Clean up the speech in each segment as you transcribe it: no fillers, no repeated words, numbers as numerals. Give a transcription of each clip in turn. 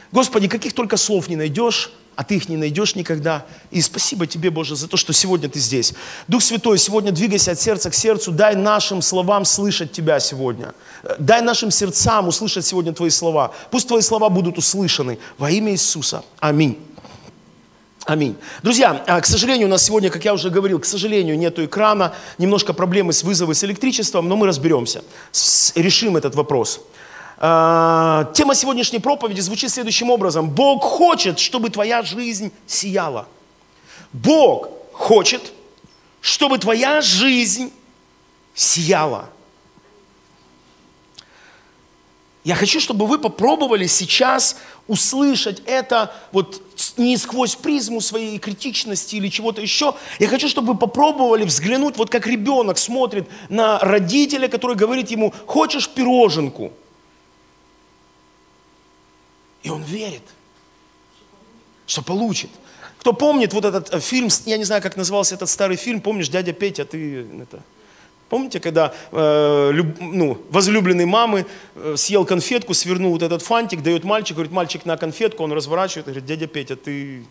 Господи, каких только слов не найдешь, а Ты их не найдешь никогда. И спасибо Тебе, Боже, за то, что сегодня Ты здесь. Дух Святой, сегодня двигайся от сердца к сердцу, дай нашим словам слышать Тебя сегодня. Дай нашим сердцам услышать сегодня Твои слова. Пусть Твои слова будут услышаны во имя Иисуса. Аминь. Аминь. Друзья, к сожалению, у нас сегодня, как я уже говорил, к сожалению, нету экрана, немножко проблемы с вызовом с электричеством, но мы разберемся, решим этот вопрос. Тема сегодняшней проповеди звучит следующим образом. Бог хочет, чтобы твоя жизнь сияла. Бог хочет, чтобы твоя жизнь сияла. Я хочу, чтобы вы попробовали сейчас услышать это вот не сквозь призму своей критичности или чего-то еще. Я хочу, чтобы вы попробовали взглянуть, вот как ребенок смотрит на родителя, который говорит ему: хочешь пироженку? И он верит, что получит. Кто помнит вот этот фильм, я не знаю, как назывался этот старый фильм, помнишь, «Дядя Петя», ты это... Помните, когда возлюбленный мамы съел конфетку, свернул вот этот фантик, дает мальчик, говорит: мальчик, на конфетку, он разворачивает и говорит: дядя Петя, ты...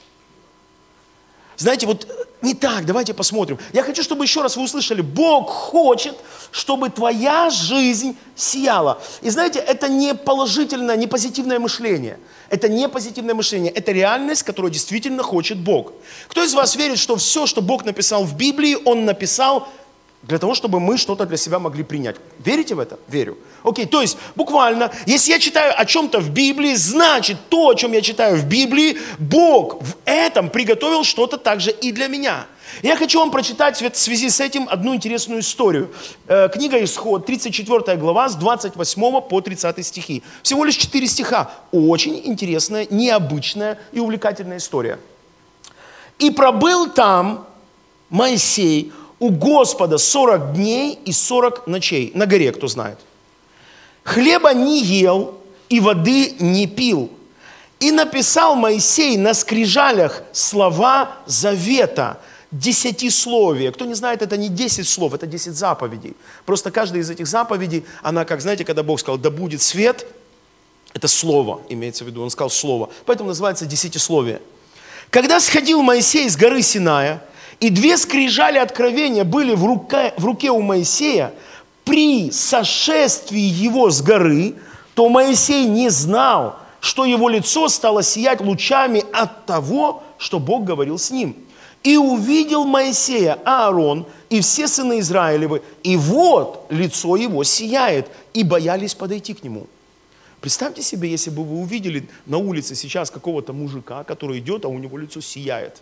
Знаете, вот не так, давайте посмотрим. Я хочу, чтобы еще раз вы услышали: Бог хочет, чтобы твоя жизнь сияла. И знаете, это не положительное, не позитивное мышление. Это не позитивное мышление, это реальность, которую действительно хочет Бог. Кто из вас верит, что все, что Бог написал в Библии, Он написал для того, чтобы мы что-то для себя могли принять? Верите в это? Верю. Окей, то есть буквально, если я читаю о чем-то в Библии, значит то, о чем я читаю в Библии, Бог в этом приготовил что-то также и для меня. Я хочу вам прочитать в связи с этим одну интересную историю. Книга Исход, 34 глава, с 28 по 30 стихи. Всего лишь 4 стиха. Очень интересная, необычная и увлекательная история. «И пробыл там Моисей у Господа 40 дней и 40 ночей». На горе, кто знает. «Хлеба не ел и воды не пил. И написал Моисей на скрижалях слова завета, 10-словие». Кто не знает, это не 10 слов, это 10 заповедей. Просто каждая из этих заповедей, она, как, знаете, когда Бог сказал: да будет свет, это слово, имеется в виду, Он сказал слово. Поэтому называется 10-словие. «Когда сходил Моисей с горы Синая, и 2 скрижали откровения были в руке у Моисея, при сошествии его с горы, то Моисей не знал, что его лицо стало сиять лучами от того, что Бог говорил с ним. И увидел Моисея Аарон и все сыны Израилевы, и вот лицо его сияет, и боялись подойти к нему». Представьте себе, если бы вы увидели на улице сейчас какого-то мужика, который идет, а у него лицо сияет.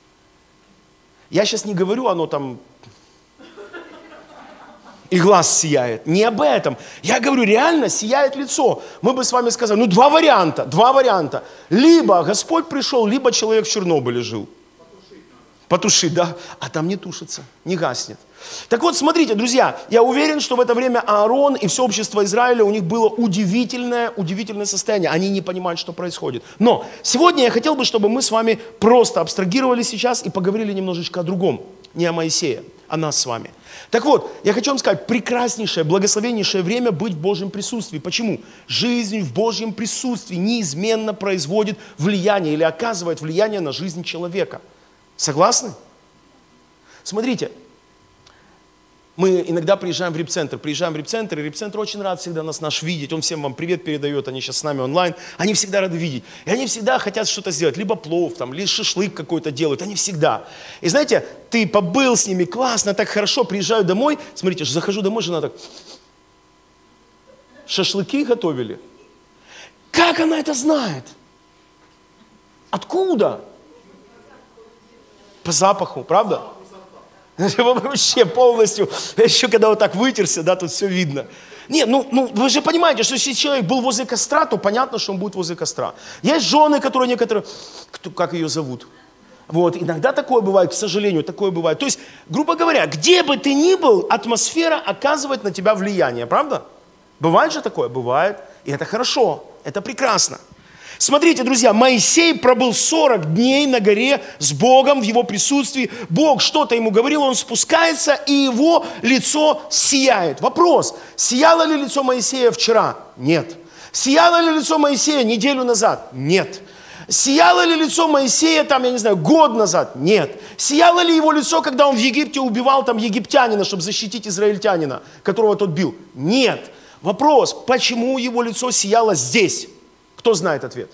Я сейчас не говорю, оно там и глаз сияет. Не об этом. Я говорю, реально сияет лицо. Мы бы с вами сказали, два варианта. Либо Господь пришел, либо человек в Чернобыле жил. Потушить, да? А там не тушится, не гаснет. Так вот, смотрите, друзья, я уверен, что в это время Аарон и все общество Израиля, у них было удивительное состояние. Они не понимают, что происходит. Но сегодня я хотел бы, чтобы мы с вами просто абстрагировали сейчас и поговорили немножечко о другом. Не о Моисее, о нас с вами. Так вот, я хочу вам сказать, прекраснейшее, благословеннейшее время быть в Божьем присутствии. Почему? Жизнь в Божьем присутствии неизменно производит влияние или оказывает влияние на жизнь человека. Согласны? Смотрите, мы иногда приезжаем в репцентр, и репцентр очень рад всегда нас видеть, он всем вам привет передает, они сейчас с нами онлайн, они всегда рады видеть, и они всегда хотят что-то сделать, либо плов, там, либо шашлык какой-то делают, они всегда. И знаете, ты побыл с ними, классно, так хорошо, приезжаю домой, смотрите, захожу домой, жена так, шашлыки готовили. Как она это знает? Откуда? По запаху, правда? Вообще полностью, еще когда вот так вытерся, да, тут все видно. Не, вы же понимаете, что если человек был возле костра, то понятно, что он будет возле костра. Есть жены, которые некоторые, как ее зовут? Вот, иногда такое бывает, к сожалению, такое бывает. То есть, грубо говоря, где бы ты ни был, атмосфера оказывает на тебя влияние, правда? Бывает же такое? Бывает. И это хорошо, это прекрасно. Смотрите, друзья, Моисей пробыл 40 дней на горе с Богом в его присутствии. Бог что-то ему говорил, он спускается, и его лицо сияет. Вопрос, сияло ли лицо Моисея вчера? Нет. Сияло ли лицо Моисея неделю назад? Нет. Сияло ли лицо Моисея, там, я не знаю, год назад? Нет. Сияло ли его лицо, когда он в Египте убивал там египтянина, чтобы защитить израильтянина, которого тот бил? Нет. Вопрос, почему его лицо сияло здесь? Кто знает ответ?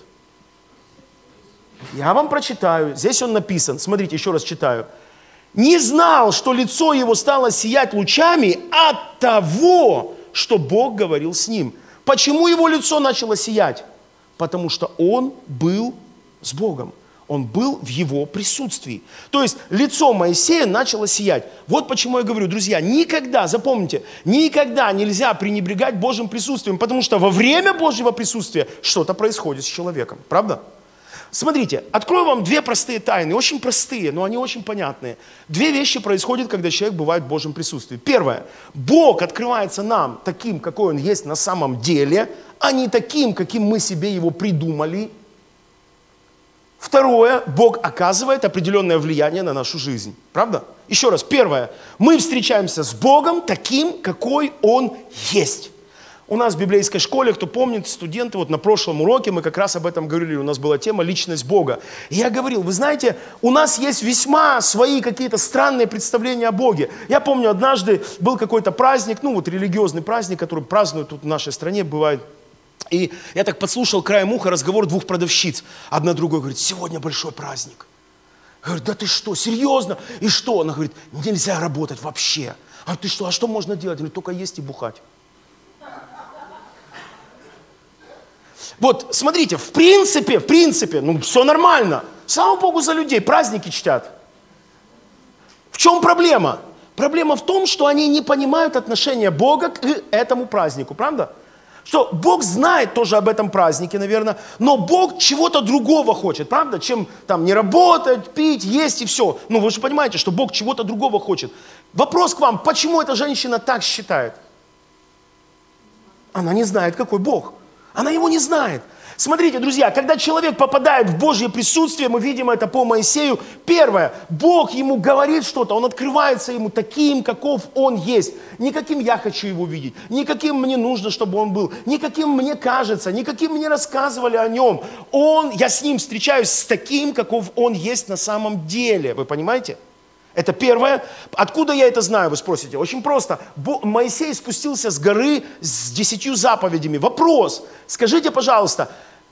Я вам прочитаю. Здесь он написан. Смотрите, еще раз читаю. Не знал, что лицо его стало сиять лучами от того, что Бог говорил с ним. Почему его лицо начало сиять? Потому что он был с Богом. Он был в его присутствии. То есть лицо Моисея начало сиять. Вот почему я говорю, друзья, никогда, запомните, никогда нельзя пренебрегать Божьим присутствием, потому что во время Божьего присутствия что-то происходит с человеком. Правда? Смотрите, открою вам две простые тайны, очень простые, но они очень понятные. Две вещи происходят, когда человек бывает в Божьем присутствии. Первое, Бог открывается нам таким, какой Он есть на самом деле, а не таким, каким мы себе его придумали. Второе, Бог оказывает определенное влияние на нашу жизнь. Правда? Еще раз, первое, мы встречаемся с Богом таким, какой Он есть. У нас в библейской школе, кто помнит, студенты, вот на прошлом уроке мы как раз об этом говорили, у нас была тема «Личность Бога». И я говорил, вы знаете, у нас есть весьма свои какие-то странные представления о Боге. Я помню, однажды был какой-то праздник, ну вот религиозный праздник, который празднуют тут в нашей стране, бывает. И я так подслушал краем уха разговор двух продавщиц. Одна другой говорит, сегодня большой праздник. Я говорю, да ты что, серьезно? И что? Она говорит, нельзя работать вообще. А ты что, а что можно делать? Я говорю, только есть и бухать. Вот, смотрите, в принципе, ну, все нормально. Слава Богу за людей, праздники чтят. В чем проблема? Проблема в том, что они не понимают отношения Бога к этому празднику, правда? Что Бог знает тоже об этом празднике, наверное, но Бог чего-то другого хочет, правда? Чем там не работать, пить, есть и все. Ну, вы же понимаете, что Бог чего-то другого хочет. Вопрос к вам, почему эта женщина так считает? Она не знает, какой Бог. Она его не знает. Смотрите, друзья, когда человек попадает в Божье присутствие, мы видим это по Моисею. Первое, Бог ему говорит что-то, Он открывается ему таким, каков Он есть. Не каким я хочу его видеть, не каким мне нужно, чтобы он был, не каким мне кажется, не каким мне рассказывали о нем. Я с ним встречаюсь с таким, каков Он есть на самом деле. Вы понимаете? Это первое. Откуда я это знаю, вы спросите? Очень просто. Моисей спустился с горы с 10 заповедями. Вопрос. Скажите, пожалуйста,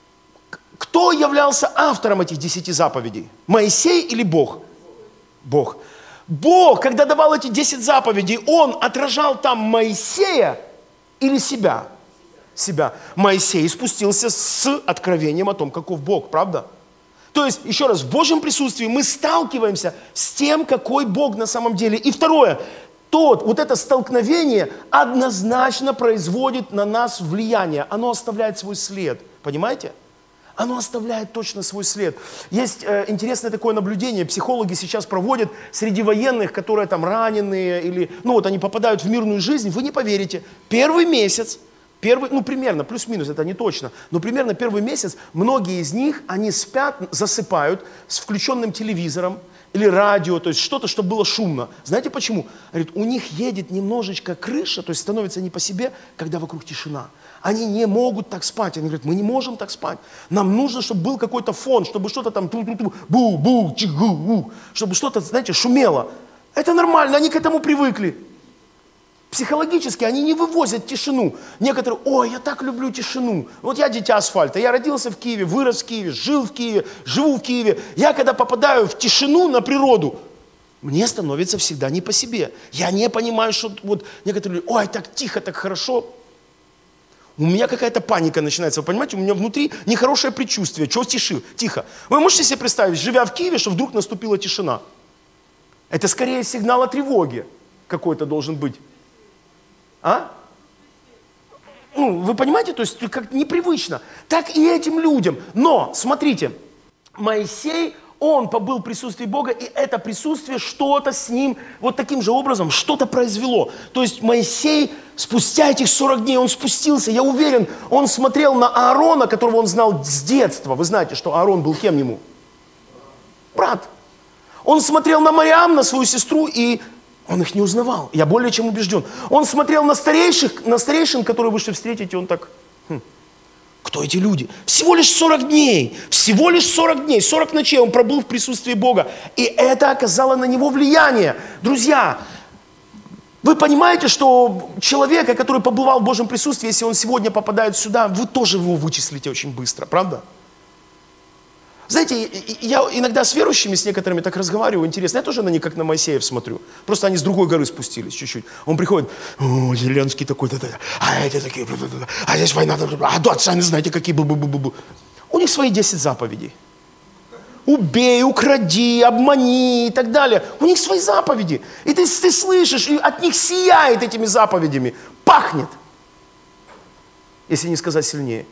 кто являлся автором этих 10 заповедей? Моисей или Бог? Бог. Бог, когда давал эти 10 заповедей, Он отражал там Моисея или себя? Себя. Моисей спустился с откровением о том, каков Бог, правда? То есть, еще раз, в Божьем присутствии мы сталкиваемся с тем, какой Бог на самом деле. И второе, вот это столкновение однозначно производит на нас влияние. Оно оставляет свой след. Понимаете? Оно оставляет точно свой след. Есть интересное такое наблюдение, психологи сейчас проводят среди военных, которые там раненые, или, ну вот они попадают в мирную жизнь, вы не поверите, первый месяц, примерно, плюс-минус, это не точно, но примерно первый месяц многие из них, они спят, засыпают с включенным телевизором или радио, то есть что-то, чтобы было шумно. Знаете почему? Говорит, у них едет немножечко крыша, то есть становится не по себе, когда вокруг тишина. Они не могут так спать. Они говорят, мы не можем так спать. Нам нужно, чтобы был какой-то фон, чтобы что-то там бу-бу, чигу, чтобы что-то, знаете, шумело. Это нормально, они к этому привыкли. Психологически они не вывозят тишину. Некоторые, ой, я так люблю тишину. Вот я дитя асфальта, я родился в Киеве, вырос в Киеве, жил в Киеве, живу в Киеве. Я когда попадаю в тишину на природу, мне становится всегда не по себе. Я не понимаю, что вот некоторые, ой, так тихо, так хорошо. У меня какая-то паника начинается, вы понимаете, у меня внутри нехорошее предчувствие, чего тихо. Вы можете себе представить, живя в Киеве, что вдруг наступила тишина? Это скорее сигнал о тревоге какой-то должен быть. А? Ну, вы понимаете, то есть как непривычно. Так и этим людям. Но, смотрите, Моисей, он побыл в присутствии Бога, и это присутствие что-то с ним, вот таким же образом, что-то произвело. То есть Моисей, спустя этих 40 дней, он спустился, я уверен, он смотрел на Аарона, которого он знал с детства. Вы знаете, что Аарон был кем ему? Брат. Он смотрел на Мариам, на свою сестру, и он их не узнавал. Я более чем убежден. Он смотрел на старейшин, которые вышли встретить, и он так, Кто эти люди? Всего лишь 40 дней. Всего лишь 40 дней. 40 ночей он пробыл в присутствии Бога. И это оказало на него влияние. Друзья, вы понимаете, что человека, который побывал в Божьем присутствии, если он сегодня попадает сюда, вы тоже его вычислите очень быстро, правда? Знаете, я иногда с верующими, с некоторыми так разговариваю, интересно, я тоже на них как на Моисеев смотрю. Просто они с другой горы спустились чуть-чуть. Он приходит, о, Зеленский такой, а эти такие, а здесь война, а да, сами знаете, какие, бу-бу-бу-бу. У них свои 10 заповедей. Убей, укради, обмани и так далее. У них свои заповеди. И ты слышишь, и от них сияет этими заповедями. Пахнет. Если не сказать сильнее.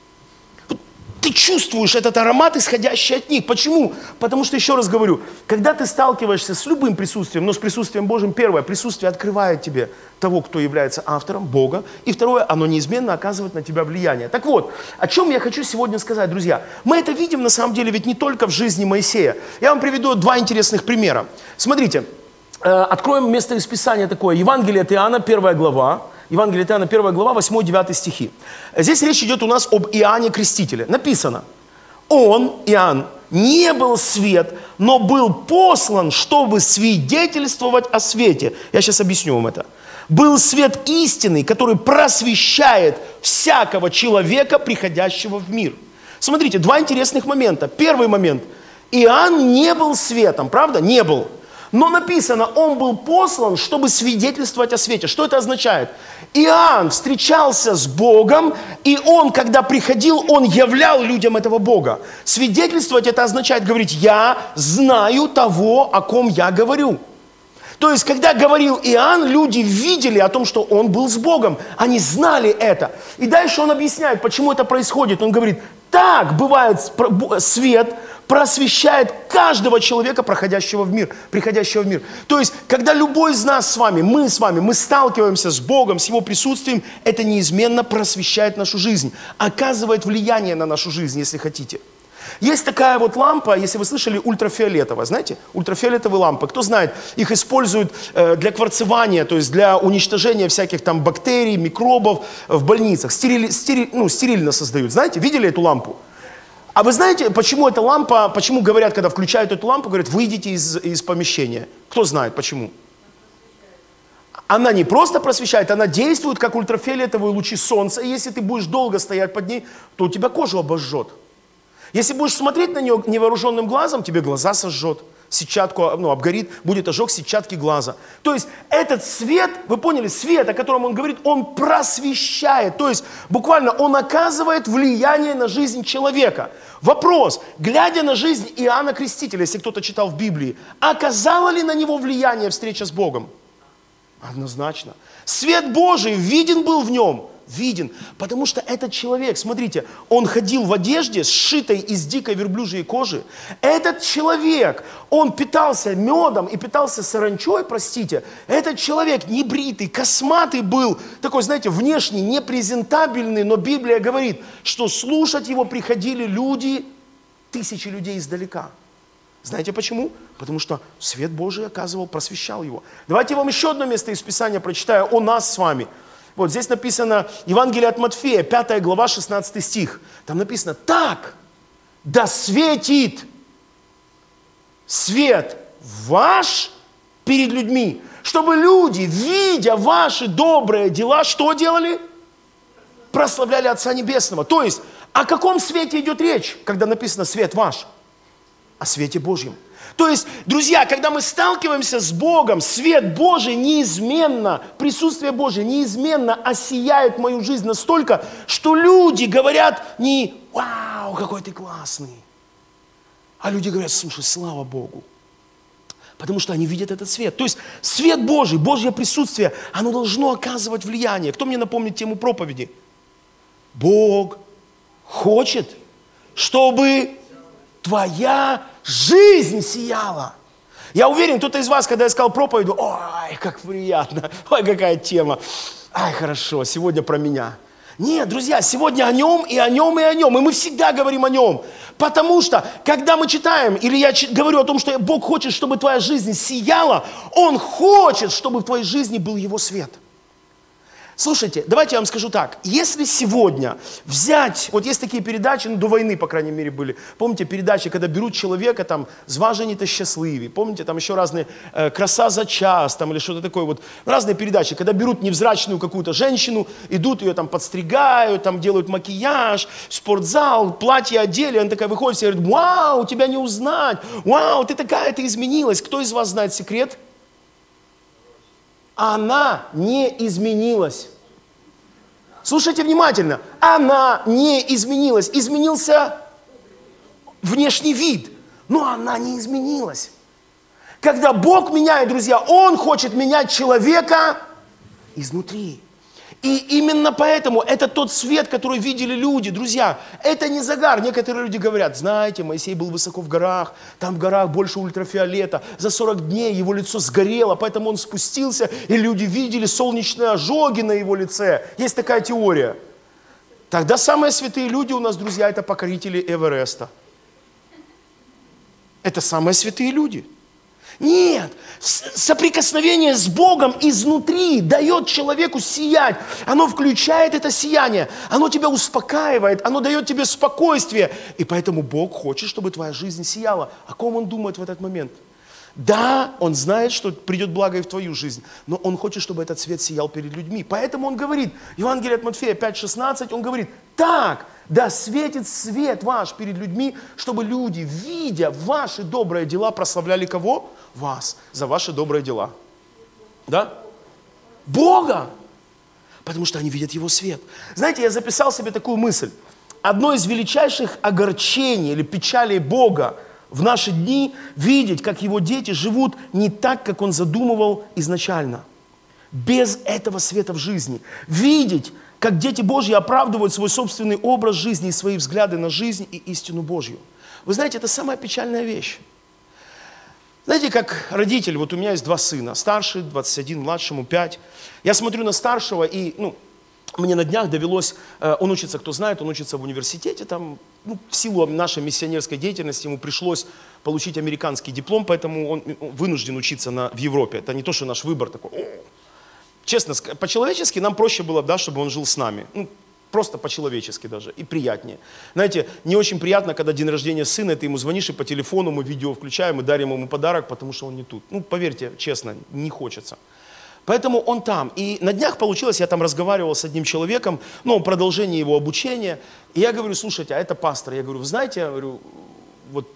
Ты чувствуешь этот аромат, исходящий от них. Почему? Потому что, еще раз говорю, когда ты сталкиваешься с любым присутствием, но с присутствием Божьим, первое, присутствие открывает тебе того, кто является автором, Бога. И второе, оно неизменно оказывает на тебя влияние. Так вот, о чем я хочу сегодня сказать, друзья. Мы это видим, на самом деле, ведь не только в жизни Моисея. Я вам приведу два интересных примера. Смотрите, откроем место из Писания такое. Евангелие от Иоанна, 1 глава. Евангелие от Иоанна, 1 глава, 8-9 стихи. Здесь речь идет у нас об Иоанне Крестителе. Написано: «Он, Иоанн, не был свет, но был послан, чтобы свидетельствовать о свете». Я сейчас объясню вам это. «Был свет истинный, который просвещает всякого человека, приходящего в мир». Смотрите, два интересных момента. Первый момент. Иоанн не был светом, правда? Не был. Но написано, он был послан, чтобы свидетельствовать о свете. Что это означает? Иоанн встречался с Богом, и он, когда приходил, он являл людям этого Бога. Свидетельствовать это означает говорить: я знаю того, о ком я говорю. То есть, когда говорил Иоанн, люди видели о том, что он был с Богом. Они знали это. И дальше он объясняет, почему это происходит. Он говорит: так бывает свет, просвещает каждого человека, приходящего в мир. То есть, когда любой из нас с вами, мы сталкиваемся с Богом, с Его присутствием, это неизменно просвещает нашу жизнь, оказывает влияние на нашу жизнь, если хотите. Есть такая вот лампа, если вы слышали, ультрафиолетовая, знаете? Ультрафиолетовые лампы. Кто знает, их используют для кварцевания, то есть для уничтожения всяких там бактерий, микробов в больницах. Стерильно создают. Знаете, видели эту лампу? А вы знаете, почему эта лампа, почему говорят, когда включают эту лампу, говорят: выйдите из помещения? Кто знает, почему? Она не просто просвещает, она действует как ультрафиолетовые лучи солнца. И если ты будешь долго стоять под ней, то у тебя кожу обожжет. Если будешь смотреть на нее невооруженным глазом, тебе глаза сожжет, сетчатку обгорит, будет ожог сетчатки глаза. То есть этот свет, вы поняли, свет, о котором он говорит, он просвещает. То есть буквально он оказывает влияние на жизнь человека. Вопрос: глядя на жизнь Иоанна Крестителя, если кто-то читал в Библии, оказала ли на него влияние встреча с Богом? Однозначно. Свет Божий виден был в нем. Виден, потому что этот человек, смотрите, он ходил в одежде, сшитой из дикой верблюжьей кожи. Этот человек, он питался медом и питался саранчой, простите. Этот человек небритый, косматый был, такой, знаете, внешне непрезентабельный, но Библия говорит, что слушать его приходили люди, тысячи людей издалека. Знаете почему? Потому что свет Божий оказывал, просвещал его. Давайте я вам еще одно место из Писания прочитаю о нас с вами. Вот здесь написано Евангелие от Матфея, 5 глава, 16 стих. Там написано: так да светит свет ваш перед людьми, чтобы люди, видя ваши добрые дела, что делали? Прославляли Отца Небесного. То есть, о каком свете идет речь, когда написано «свет ваш»? О свете Божьем. То есть, друзья, когда мы сталкиваемся с Богом, свет Божий неизменно, присутствие Божие неизменно осияет мою жизнь настолько, что люди говорят не «Вау, какой ты классный», а люди говорят: слушай, слава Богу. Потому что они видят этот свет. То есть свет Божий, Божье присутствие, оно должно оказывать влияние. Кто мне напомнит тему проповеди? Бог хочет, чтобы твоя жизнь сияла. Я уверен, кто-то из вас, когда я сказал проповедь: ой, как приятно, ой, какая тема, ай, хорошо, сегодня про меня. Нет, друзья, сегодня о нем, и о нем, и о нем, и мы всегда говорим о нем. Потому что, когда мы читаем, или я говорю о том, что Бог хочет, чтобы твоя жизнь сияла, Он хочет, чтобы в твоей жизни был Его свет. Слушайте, давайте я вам скажу так. Если сегодня взять, вот есть такие передачи, ну до войны, по крайней мере, были. Помните передачи, когда берут человека, там, «Зважені-то счастливі». Помните, там еще разные «Краса за час», там, или что-то такое. Вот разные передачи, когда берут невзрачную какую-то женщину, идут ее там подстригают, там делают макияж, спортзал, платье одели, она такая выходит и говорит: «Вау, тебя не узнать! Вау, ты такая, ты изменилась!» Кто из вас знает секрет? Она не изменилась. Слушайте внимательно. Она не изменилась. Изменился внешний вид, но она не изменилась. Когда Бог меняет, друзья, Он хочет менять человека изнутри. И именно поэтому это тот свет, который видели люди, друзья. Это не загар. Некоторые люди говорят: знаете, Моисей был высоко в горах, там в горах больше ультрафиолета. За 40 дней его лицо сгорело, поэтому он спустился, и люди видели солнечные ожоги на его лице. Есть такая теория. Тогда самые святые люди у нас, друзья, это покорители Эвереста. Это самые святые люди. Нет, соприкосновение с Богом изнутри дает человеку сиять. Оно включает это сияние, оно тебя успокаивает, оно дает тебе спокойствие. И поэтому Бог хочет, чтобы твоя жизнь сияла. О ком Он думает в этот момент? Да, Он знает, что придет благо и в твою жизнь, но Он хочет, чтобы этот свет сиял перед людьми. Поэтому Он говорит, Евангелие от Матфея 5:16, Он говорит: так, да светит свет ваш перед людьми, чтобы люди, видя ваши добрые дела, прославляли кого? Вас, за ваши добрые дела. Да? Бога! Потому что они видят Его свет. Знаете, я записал себе такую мысль. Одно из величайших огорчений или печалей Бога в наши дни видеть, как Его дети живут не так, как Он задумывал изначально. Без этого света в жизни. Видеть, как дети Божьи оправдывают свой собственный образ жизни и свои взгляды на жизнь и истину Божью. Вы знаете, это самая печальная вещь. Знаете, как родитель, вот у меня есть 2 сына, старший, 21, младшему 5. Я смотрю на старшего, и мне на днях довелось, он учится, кто знает, он учится в университете, там, в силу нашей миссионерской деятельности ему пришлось получить американский диплом, поэтому он вынужден учиться в Европе. Это не то, что наш выбор такой. Честно, по-человечески нам проще было, да, чтобы он жил с нами. Просто по-человечески даже, и приятнее. Знаете, не очень приятно, когда день рождения сына, ты ему звонишь, и по телефону мы видео включаем, и дарим ему подарок, потому что он не тут. Поверьте, честно, не хочется. Поэтому он там. И на днях получилось, я там разговаривал с одним человеком, продолжение его обучения, и я говорю: слушайте, а это пастор. Я говорю: вы знаете, я говорю, вот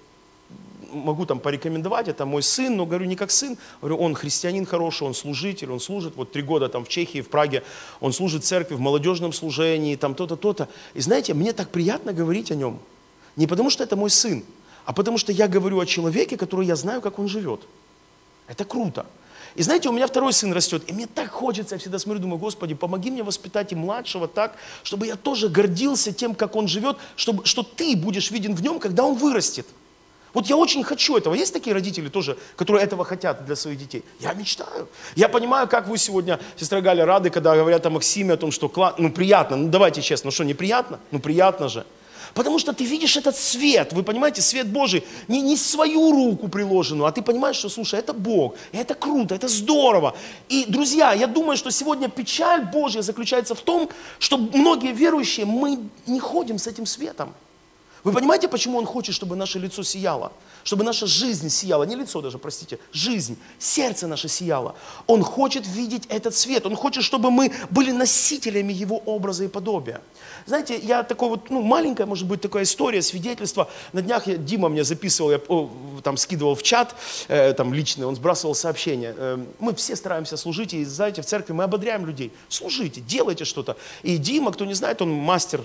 могу там порекомендовать, это мой сын, но говорю, не как сын, говорю, он христианин хороший, он служитель, он служит, вот 3 года там в Чехии, в Праге, он служит в церкви, в молодежном служении, там то-то, то-то. И знаете, мне так приятно говорить о нем. Не потому что это мой сын, а потому что я говорю о человеке, который я знаю, как он живет. Это круто. И знаете, у меня 2-й сын растет, и мне так хочется, я всегда смотрю, думаю: Господи, помоги мне воспитать и младшего так, чтобы я тоже гордился тем, как он живет, что ты будешь виден в нем, когда он вырастет. Вот я очень хочу этого. Есть такие родители тоже, которые этого хотят для своих детей? Я мечтаю. Я понимаю, как вы сегодня, сестра Галя, рады, когда говорят о Максиме, о том, что приятно. Давайте честно, что, неприятно? Приятно же. Потому что ты видишь этот свет, вы понимаете, свет Божий, не свою руку приложенную, а ты понимаешь, что, слушай, это Бог, и это круто, это здорово. И, друзья, я думаю, что сегодня печаль Божья заключается в том, что многие верующие, мы не ходим с этим светом. Вы понимаете, почему Он хочет, чтобы наше лицо сияло? Чтобы наша жизнь сияла, не лицо даже, простите, жизнь, сердце наше сияло. Он хочет видеть этот свет, Он хочет, чтобы мы были носителями Его образа и подобия. Знаете, я такой маленькая, может быть, такая история, свидетельство. На днях Дима мне записывал, я там скидывал в чат, там личный, он сбрасывал сообщения. Мы все стараемся служить, и, знаете, в церкви мы ободряем людей. Служите, делайте что-то. И Дима, кто не знает, он мастер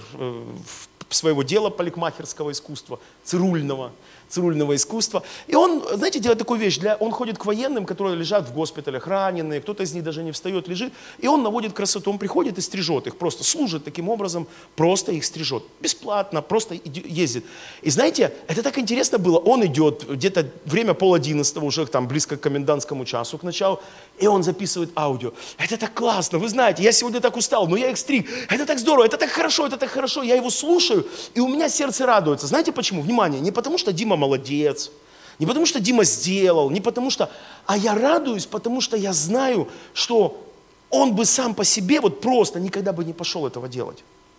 своего дела парикмахерского искусства, цирульного искусства. И он, знаете, делает такую вещь. Он ходит к военным, которые лежат в госпиталях, раненые, кто-то из них даже не встает, лежит. И он наводит красоту. Он приходит и стрижет их, просто служит таким образом, просто их стрижет. Бесплатно, просто ездит. И знаете, это так интересно было. Он идет, где-то время 10:30, уже там близко к комендантскому часу, к началу, и он записывает аудио. Это так классно, вы знаете, я сегодня так устал, но я их стриг. Это так здорово, это так хорошо. Я его слушаю, и у меня сердце радуется. Знаете почему? Внимание, не потому что Дима молодец, не потому что Дима сделал, не потому что, а я радуюсь, потому что я знаю, что он бы сам по себе вот просто никогда бы не пошел этого делать.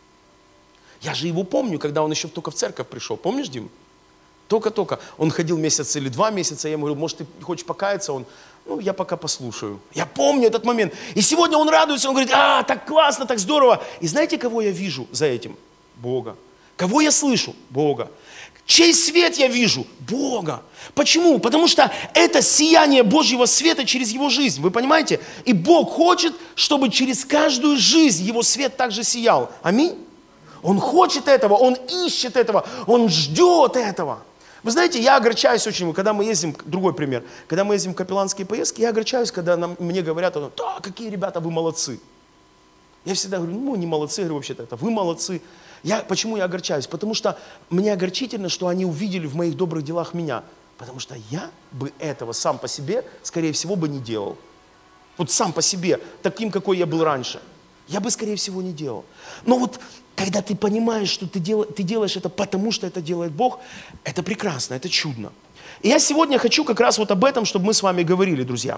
Я же его помню, когда он еще только в церковь пришел. Помнишь, Дим? Только-только. Он ходил месяц или 2 месяца. Я ему говорю, может, ты хочешь покаяться? Он, я пока послушаю. Я помню этот момент. И сегодня он радуется, он говорит, так классно, так здорово. И знаете, кого я вижу за этим? Бога. Кого я слышу? Бога. Чей свет я вижу? Бога. Почему? Потому что это сияние Божьего света через его жизнь. Вы понимаете? И Бог хочет, чтобы через каждую жизнь его свет также сиял. Аминь. Он хочет этого, он ищет этого, он ждет этого. Вы знаете, я огорчаюсь очень, когда мы ездим, другой пример, когда мы ездим в капелланские поездки, я огорчаюсь, когда мне говорят, да, какие ребята, вы молодцы. Я всегда говорю, не молодцы, я говорю, вообще-то это вы молодцы. Почему я огорчаюсь? Потому что мне огорчительно, что они увидели в моих добрых делах меня. Потому что я бы этого сам по себе, скорее всего, бы не делал. Вот сам по себе, таким, какой я был раньше. Я бы, скорее всего, не делал. Но вот когда ты понимаешь, что ты делаешь это потому, что это делает Бог, это прекрасно, это чудно. И я сегодня хочу как раз вот об этом, чтобы мы с вами говорили, друзья.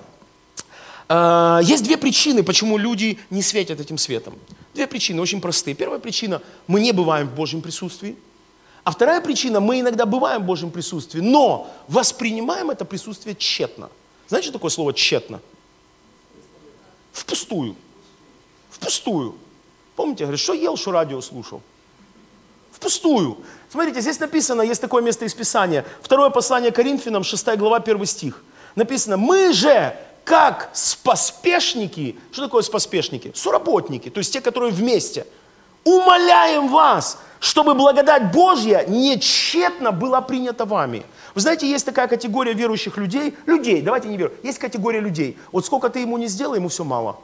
Есть 2 причины, почему люди не светят этим светом. 2 причины, очень простые. Первая причина, мы не бываем в Божьем присутствии. А вторая причина, мы иногда бываем в Божьем присутствии, но воспринимаем это присутствие тщетно. Знаете, что такое слово тщетно? Впустую. Впустую. Помните, говорит, что ел, что радио слушал? Впустую. Смотрите, здесь написано, есть такое место из Писания. 2 послание Коринфянам, 6 глава, 1 стих. Написано, мы же, как споспешники, что такое споспешники? Соработники, то есть те, которые вместе. Умоляем вас, чтобы благодать Божья не тщетно была принята вами. Вы знаете, есть такая категория верующих людей, давайте не верю, есть категория людей. Вот сколько ты ему не сделал, ему все мало.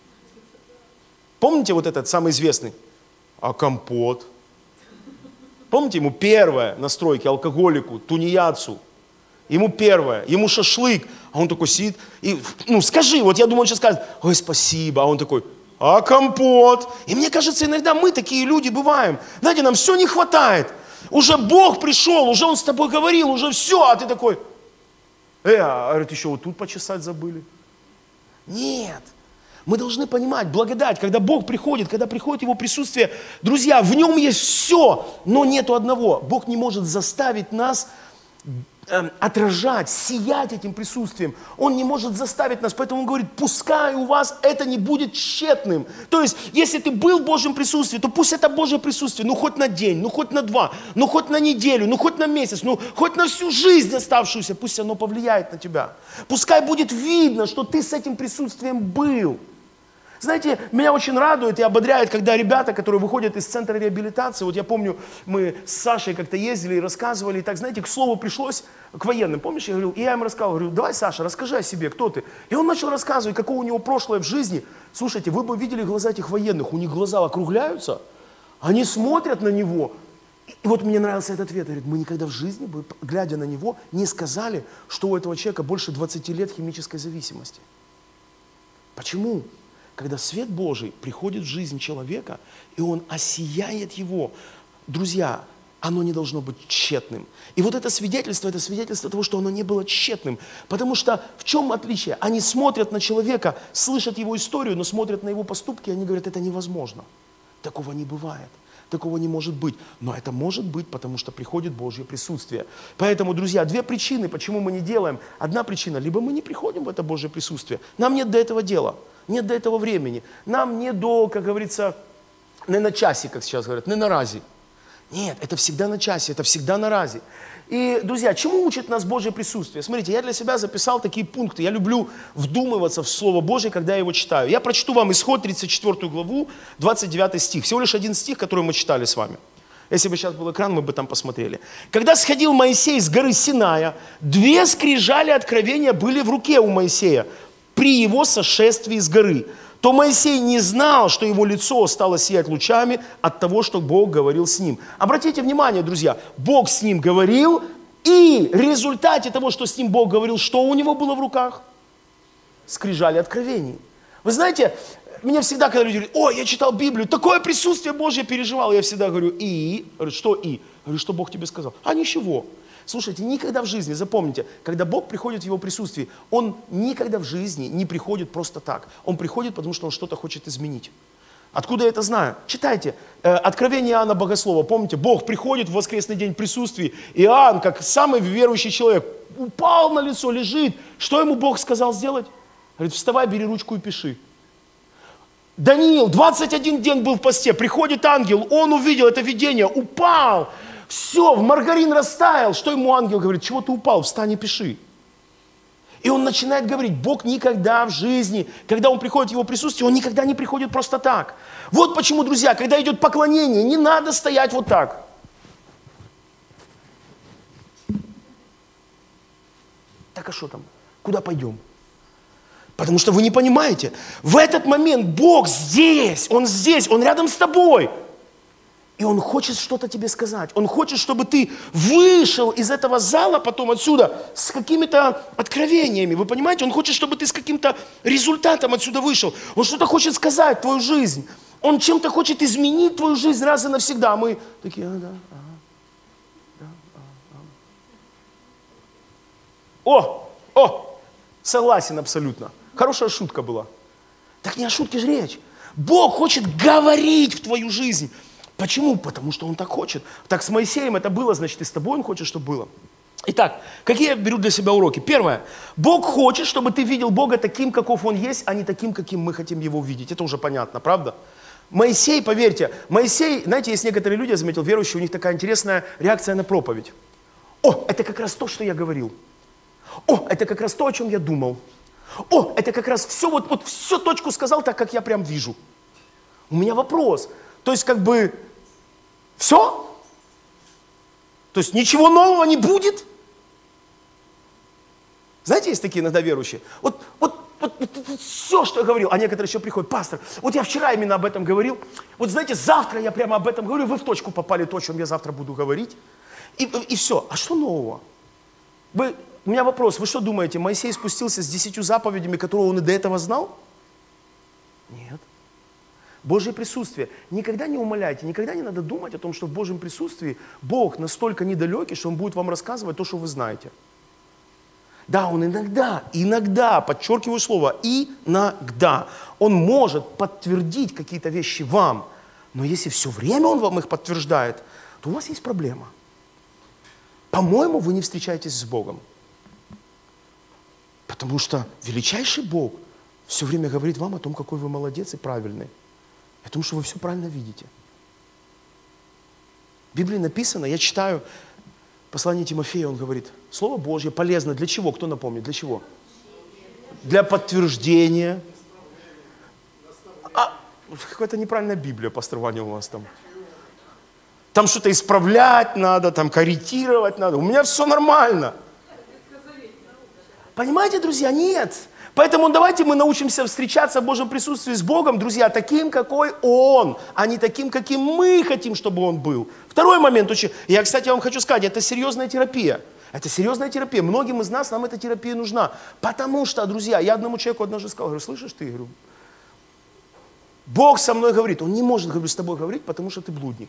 Помните вот этот самый известный? А компот? Помните, ему первое на стройке алкоголику, тунеядцу. Ему первое, ему шашлык. А он такой сидит и, скажи, вот я думаю, он сейчас скажет, ой, спасибо. А он такой, а компот? И мне кажется, иногда мы такие люди бываем. Знаете, нам все не хватает. Уже Бог пришел, уже Он с тобой говорил, уже все, а ты такой, говорит, еще вот тут почесать забыли. Нет. Мы должны понимать, благодать, когда Бог приходит, когда приходит Его присутствие, друзья, в Нем есть все, но нету одного. Бог не может заставить нас отражать, сиять этим присутствием. Он не может заставить нас, поэтому Он говорит, пускай у вас это не будет тщетным. То есть, если ты был в Божьем присутствии, то пусть это Божье присутствие, хоть на день, хоть на 2, хоть на неделю, хоть на месяц, хоть на всю жизнь оставшуюся, пусть оно повлияет на тебя. Пускай будет видно, что ты с этим присутствием был. Знаете, меня очень радует и ободряет, когда ребята, которые выходят из центра реабилитации, вот я помню, мы с Сашей как-то ездили и рассказывали, и так, знаете, к слову пришлось к военным, помнишь, я говорил, и я им рассказывал, говорю, давай, Саша, расскажи о себе, кто ты? И он начал рассказывать, какое у него прошлое в жизни. Слушайте, вы бы видели глаза этих военных, у них глаза округляются, они смотрят на него. И вот мне нравился этот ответ, говорит, мы никогда в жизни, глядя на него, не сказали, что у этого человека больше 20 лет химической зависимости. Почему? Когда свет Божий приходит в жизнь человека, и он осияет его, друзья, оно не должно быть тщетным. И вот это свидетельство того, что оно не было тщетным. Потому что в чем отличие? Они смотрят на человека, слышат его историю, но смотрят на его поступки, и они говорят, это невозможно. Такого не бывает. Такого не может быть. Но это может быть, потому что приходит Божье присутствие. Поэтому, друзья, 2 причины, почему мы не делаем. Одна причина, либо мы не приходим в это Божье присутствие. Нам нет до этого дела, нет до этого времени. Нам не до, как говорится, не на часе, как сейчас говорят, не на разе. Нет, это всегда на часе, это всегда на разе. И, друзья, чему учит нас Божье присутствие? Смотрите, я для себя записал такие пункты. Я люблю вдумываться в Слово Божье, когда я его читаю. Я прочту вам Исход 34 главу, 29 стих. Всего лишь один стих, который мы читали с вами. Если бы сейчас был экран, мы бы там посмотрели. «Когда сходил Моисей с горы Синая, 2 скрижали откровения были в руке у Моисея при его сошествии с горы. То Моисей не знал, что его лицо стало сиять лучами от того, что Бог говорил с ним». Обратите внимание, друзья, Бог с ним говорил, и в результате того, что с ним Бог говорил, что у него было в руках? Скрижали откровений. Вы знаете, Меня всегда, когда люди говорят, ой, я читал Библию, такое присутствие Божье переживал, я всегда говорю, и? Говорю, что и? Говорю, что Бог тебе сказал? А ничего. Слушайте, никогда в жизни, запомните, когда Бог приходит в Его присутствии, Он никогда в жизни не приходит просто так. Он приходит, потому что Он что-то хочет изменить. Откуда я это знаю? Читайте. Откровение Иоанна Богослова. Помните, Бог приходит в воскресный день в присутствии. Иоанн, как самый верующий человек, упал на лицо, лежит. Что ему Бог сказал сделать? Говорит, вставай, бери ручку и пиши. Даниил 21 день был в посте. Приходит ангел, он увидел это видение, упал. Все, маргарин растаял. Что ему ангел говорит? Чего ты упал? Встань и пиши. И он начинает говорить, Бог никогда в жизни, когда Он приходит в Его присутствие, Он никогда не приходит просто так. Вот почему, друзья, когда идет поклонение, не надо стоять вот так. Так а что там? Куда пойдем? Потому что вы не понимаете, в этот момент Бог здесь, Он рядом с тобой. И Он хочет что-то тебе сказать. Он хочет, чтобы ты вышел из этого зала потом отсюда с какими-то откровениями. Вы понимаете? Он хочет, чтобы ты с каким-то результатом отсюда вышел. Он что-то хочет сказать в твою жизнь. Он чем-то хочет изменить твою жизнь раз и навсегда. Мы такие, согласен абсолютно. Хорошая шутка была. Так не о шутке же речь. Бог хочет говорить в твою жизнь. Почему? Потому что Он так хочет. Так с Моисеем это было, значит и с тобой Он хочет, чтобы было. Итак, какие я беру для себя уроки? Первое. Бог хочет, чтобы ты видел Бога таким, каков Он есть, а не таким, каким мы хотим Его видеть. Это уже понятно, правда? Моисей, поверьте, знаете, есть некоторые люди, я заметил, верующие, у них такая интересная реакция на проповедь. О, это как раз то, что я говорил. О, это как раз то, о чем я думал. О, это как раз все, вот всю точку сказал так, как я прям вижу. У меня вопрос. То есть, как бы, все? То есть, ничего нового не будет? Знаете, есть такие иногда верующие. Вот все, что я говорил, а некоторые еще приходят, пастор, вот я вчера именно об этом говорил, вот знаете, завтра я прямо об этом говорю, вы в точку попали, то, о чем я завтра буду говорить, и все. А что нового? У меня вопрос, вы что думаете, Моисей спустился с 10 заповедями, которые он и до этого знал? Нет. Божье присутствие. Никогда не умаляйте, никогда не надо думать о том, что в Божьем присутствии Бог настолько недалекий, что Он будет вам рассказывать то, что вы знаете. Да, Он иногда, подчеркиваю слово, иногда, Он может подтвердить какие-то вещи вам, но если все время Он вам их подтверждает, то у вас есть проблема. По-моему, вы не встречаетесь с Богом. Потому что величайший Бог все время говорит вам о том, какой вы молодец и правильный. О том, что вы все правильно видите. В Библии написано, я читаю послание Тимофея, он говорит, Слово Божье полезно для чего? Кто напомнит? Для чего? Для подтверждения. Какая-то неправильная Библия, пастор Ваня, у вас там. Там что-то исправлять надо, там корректировать надо. У меня все нормально. Понимаете, друзья? Нет. Поэтому давайте мы научимся встречаться в Божьем присутствии с Богом, друзья, таким, какой Он, а не таким, каким мы хотим, чтобы Он был. Второй момент, я, кстати, вам хочу сказать, это серьезная терапия. Это серьезная терапия. Многим из нас, нам эта терапия нужна. Потому что, друзья, я одному человеку однажды сказал, говорю, слышишь ты, говорю, Бог со мной говорит, Он не может, говорю, с тобой говорить, потому что ты блудник.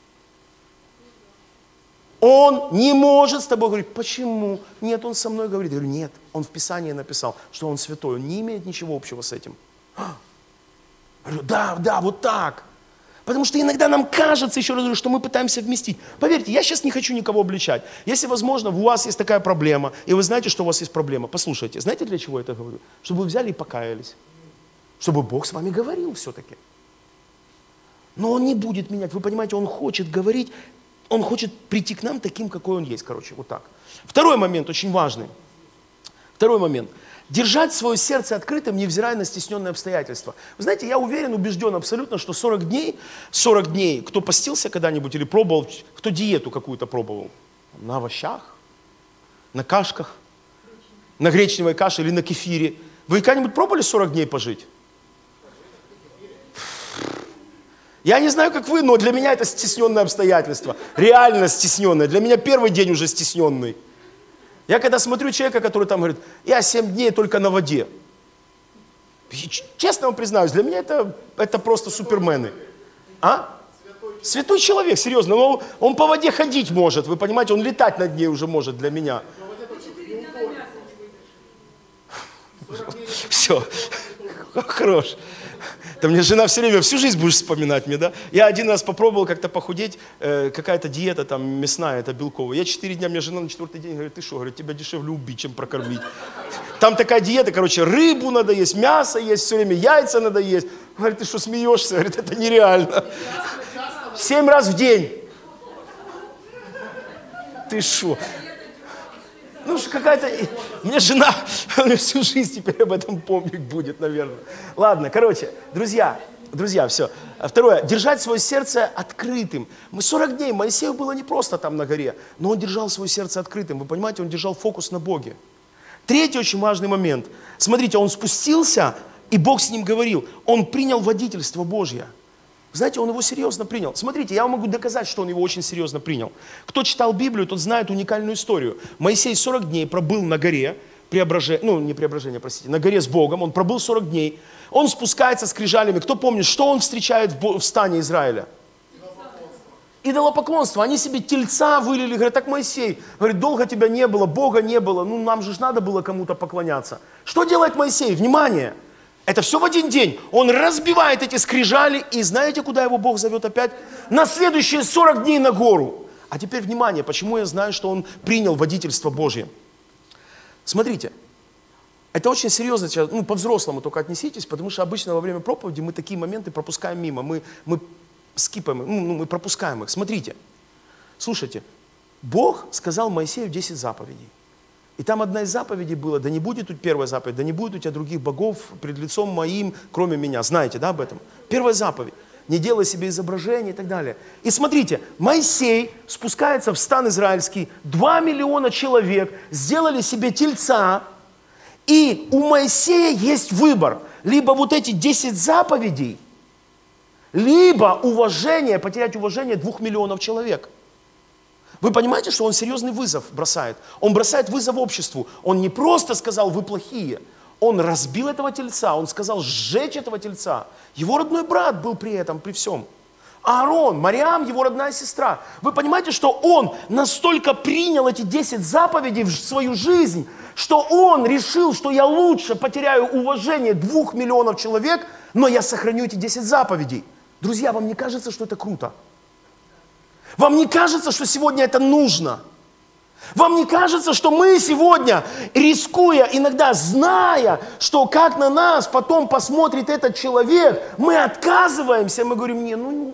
Он не может с тобой говорить. Почему? Нет, Он со мной говорит. Я говорю, нет, Он в Писании написал, что Он святой. Он не имеет ничего общего с этим. Я говорю, да, вот так. Потому что иногда нам кажется, еще раз говорю, что мы пытаемся вместить. Поверьте, я сейчас не хочу никого обличать. Если, возможно, у вас есть такая проблема, и вы знаете, что у вас есть проблема, послушайте, знаете, для чего я это говорю? Чтобы вы взяли и покаялись. Чтобы Бог с вами говорил все-таки. Но Он не будет менять. Вы понимаете, Он хочет говорить. Он хочет прийти к нам таким, какой Он есть. Короче, вот так. Второй момент, очень важный. Второй момент. Держать свое сердце открытым, невзирая на стесненные обстоятельства. Вы знаете, я уверен, убежден абсолютно, что 40 дней, кто постился когда-нибудь или пробовал, кто диету какую-то пробовал? На овощах, на кашках, на гречневой каше или на кефире. Вы когда-нибудь пробовали 40 дней пожить? Я не знаю, как вы, но для меня это стесненное обстоятельство. Реально стесненное. Для меня первый день уже стесненный. Я когда смотрю человека, который там говорит, я 7 дней только на воде. Честно вам признаюсь, для меня это просто супермены. А? Святой человек, серьезно. Он по воде ходить может, вы понимаете, он летать над ней уже может для меня. Все, хорош. Да мне жена все время, всю жизнь будешь вспоминать мне, да? Я один раз попробовал как-то похудеть, какая-то диета там мясная, это белковая. Я 4 дня, мне жена на 4-й день говорит, ты что, говорит, тебя дешевле убить, чем прокормить. Там такая диета, короче, рыбу надо есть, мясо есть, все время яйца надо есть. Говорит, ты что, смеешься? Говорит, это нереально. 7 раз в день. Ты что? Ну, что какая-то... Мне жена всю жизнь теперь об этом помнить будет, наверное. Ладно, короче, друзья, все. Второе, держать свое сердце открытым. 40 дней Моисею было не просто там на горе, но он держал свое сердце открытым. Вы понимаете, он держал фокус на Боге. Третий очень важный момент. Смотрите, он спустился, и Бог с ним говорил. Он принял водительство Божье. Знаете, он его серьезно принял. Смотрите, я вам могу доказать, что он его очень серьезно принял. Кто читал Библию, тот знает уникальную историю. Моисей 40 дней пробыл на горе, на горе с Богом, он пробыл 40 дней. Он спускается с скрижалями. Кто помнит, что он встречает в стане Израиля? Идолопоклонство. Они себе тельца вылили, говорят, так Моисей, говорит, долго тебя не было, Бога не было, ну нам же надо было кому-то поклоняться. Что делает Моисей? Внимание! Это все в один день. Он разбивает эти скрижали, и знаете, куда его Бог зовет опять? На следующие 40 дней на гору. А теперь внимание, почему я знаю, что он принял водительство Божье. Смотрите, это очень серьезно сейчас, по-взрослому только отнеситесь, потому что обычно во время проповеди мы такие моменты пропускаем мимо, мы скипаем, мы пропускаем их. Смотрите, слушайте, Бог сказал Моисею 10 заповедей. И там одна из заповедей была, да не будет тут первая заповедь, да не будет у тебя других богов пред лицом моим, кроме меня. Знаете, да, об этом? Первая заповедь. Не делай себе изображения и так далее. И смотрите, Моисей спускается в стан израильский, 2 миллиона человек сделали себе тельца, и у Моисея есть выбор. Либо вот эти 10 заповедей, либо потерять уважение 2 миллионов человек. Вы понимаете, что он серьезный вызов бросает? Он бросает вызов обществу. Он не просто сказал, вы плохие. Он разбил этого тельца, он сказал сжечь этого тельца. Его родной брат был при этом, при всем. Аарон, Мариам, его родная сестра. Вы понимаете, что он настолько принял эти 10 заповедей в свою жизнь, что он решил, что я лучше потеряю уважение 2 миллионов человек, но я сохраню эти 10 заповедей. Друзья, вам не кажется, что это круто? Вам не кажется, что сегодня это нужно? Вам не кажется, что мы сегодня, рискуя, иногда зная, что как на нас потом посмотрит этот человек, мы отказываемся, мы говорим,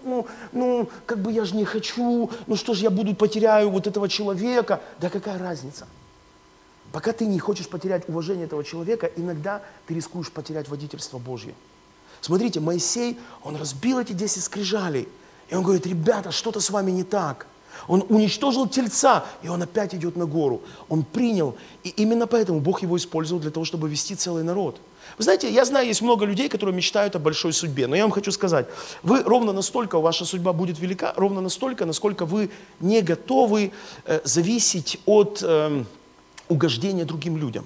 как бы я же не хочу, что же я потеряю вот этого человека. Да какая разница? Пока ты не хочешь потерять уважение этого человека, иногда ты рискуешь потерять водительство Божье. Смотрите, Моисей, он разбил эти 10 скрижалей. И он говорит, ребята, что-то с вами не так. Он уничтожил тельца, и он опять идет на гору. Он принял, и именно поэтому Бог его использовал для того, чтобы вести целый народ. Вы знаете, я знаю, есть много людей, которые мечтают о большой судьбе, но я вам хочу сказать, вы ровно настолько, ваша судьба будет велика, ровно настолько, насколько вы не готовы зависеть от угождения другим людям.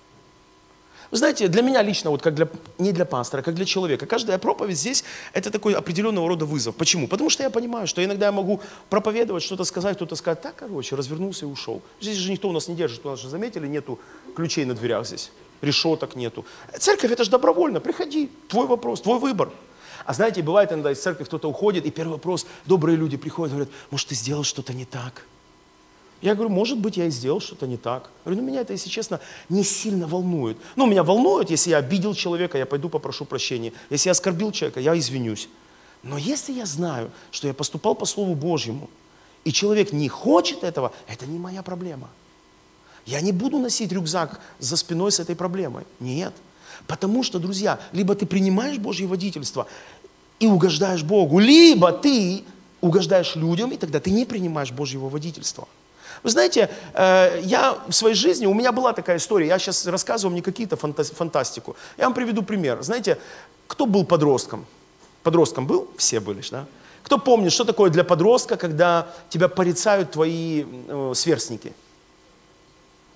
Вы знаете, для меня лично, не для пастора, как для человека, каждая проповедь здесь, это такой определенного рода вызов. Почему? Потому что я понимаю, что иногда я могу проповедовать, что-то сказать, кто-то скажет, развернулся и ушел. Здесь же никто у нас не держит, у нас же, заметили, нету ключей на дверях здесь, решеток нету. Церковь, это же добровольно, приходи, твой вопрос, твой выбор. А знаете, бывает иногда из церкви кто-то уходит, и первый вопрос, добрые люди приходят, говорят, может, ты сделал что-то не так? Я говорю, может быть, я и сделал что-то не так. Я говорю, меня это, если честно, не сильно волнует. Меня волнует, если я обидел человека, я пойду попрошу прощения. Если я оскорбил человека, я извинюсь. Но если я знаю, что я поступал по Слову Божьему, и человек не хочет этого, это не моя проблема. Я не буду носить рюкзак за спиной с этой проблемой. Нет. Потому что, друзья, либо ты принимаешь Божье водительство и угождаешь Богу, либо ты угождаешь людям, и тогда ты не принимаешь Божьего водительства. Вы знаете, я в своей жизни, у меня была такая история, я сейчас рассказываю не какие-то фантастику. Я вам приведу пример. Знаете, кто был подростком? Подростком был? Все были, да? Кто помнит, что такое для подростка, когда тебя порицают твои сверстники?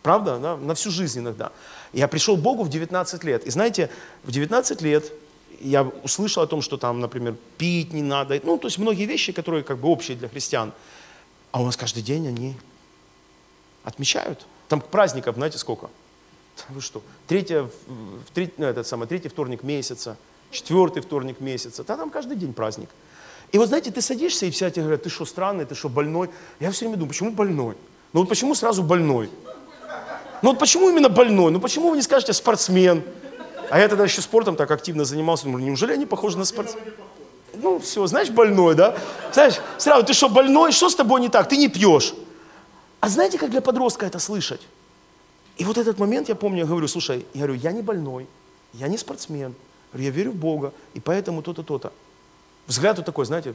Правда? Да? На всю жизнь иногда. Я пришел к Богу в 19 лет. И знаете, в 19 лет я услышал о том, что там, например, пить не надо. Ну, то есть многие вещи, которые как бы общие для христиан. А у нас каждый день они отмечают. Там праздников, знаете, сколько? Вы что? Третий вторник месяца, 4-й вторник месяца. Да, там каждый день праздник. И вот знаете, ты садишься, и все тебе говорят, ты что, странный, ты что, больной? Я все время думаю, почему больной? Ну вот почему сразу больной? Ну вот почему именно больной? Ну почему вы не скажете спортсмен? А я тогда еще спортом так активно занимался. Думаю, неужели они похожи на спортсмена? Ну все, знаешь, больной, да? Знаешь, сразу, ты что, больной? Что с тобой не так? Ты не пьешь. А знаете, как для подростка это слышать? И вот этот момент, я помню, я говорю, слушай, я не больной, я не спортсмен, я верю в Бога, и поэтому то-то, то-то. Взгляд вот такой, знаете.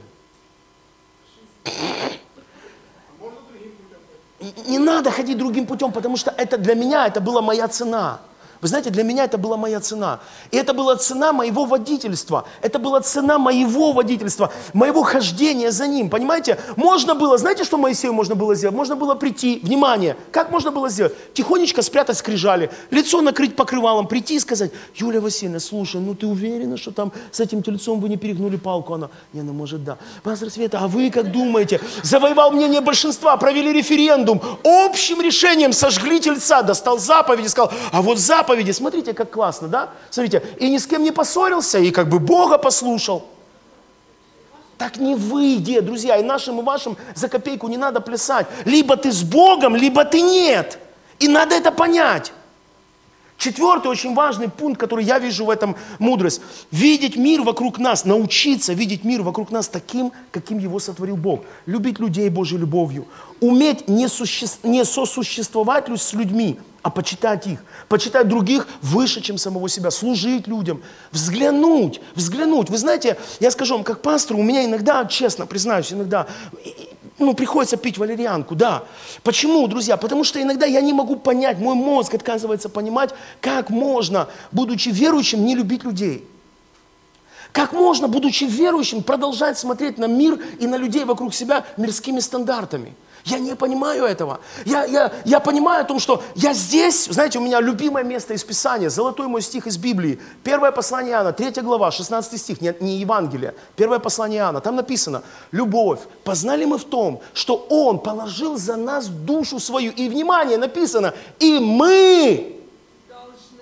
Не надо ходить другим путем, потому что это для меня, это была моя цена. Вы знаете, для меня это была моя цена. И это была цена моего водительства. Это была цена моего водительства, моего хождения за ним. Понимаете? Можно было, знаете, что Моисею можно было сделать? Можно было прийти, внимание, как можно было сделать? Тихонечко спрятать скрижали, лицо накрыть покрывалом, прийти и сказать, Юлия Васильевна, слушай, ну ты уверена, что там с этим тельцом вы не перегнули палку? Она, не, ну может да. Пастор Света, а вы как думаете? Завоевал мнение большинства, провели референдум, общим решением сожгли тельца, достал заповеди, сказал, а вот заповеди, смотрите, как классно, да? Смотрите, и ни с кем не поссорился, и как бы Бога послушал. Так не выйдет, друзья, и нашим, и вашим за копейку не надо плясать. Либо ты с Богом, либо ты нет. И надо это понять. 4-й очень важный пункт, который я вижу в этом мудрость. Видеть мир вокруг нас, научиться видеть мир вокруг нас таким, каким его сотворил Бог. Любить людей Божьей любовью. Уметь не сосуществовать с людьми, а почитать их. Почитать других выше, чем самого себя. Служить людям. Взглянуть. Вы знаете, я скажу вам, как пастору, у меня иногда, честно признаюсь, иногда приходится пить валерьянку, да. Почему, друзья? Потому что иногда я не могу понять, мой мозг отказывается понимать, как можно, будучи верующим, не любить людей. Как можно, будучи верующим, продолжать смотреть на мир и на людей вокруг себя мирскими стандартами? Я не понимаю этого. Я понимаю о том, что я здесь, знаете, у меня любимое место из Писания, золотой мой стих из Библии. 1 послание Иоанна, 3 глава, 16 стих, не Евангелие. 1 послание Иоанна, там написано, любовь познали мы в том, что Он положил за нас душу свою. И, внимание, написано, и мы должны.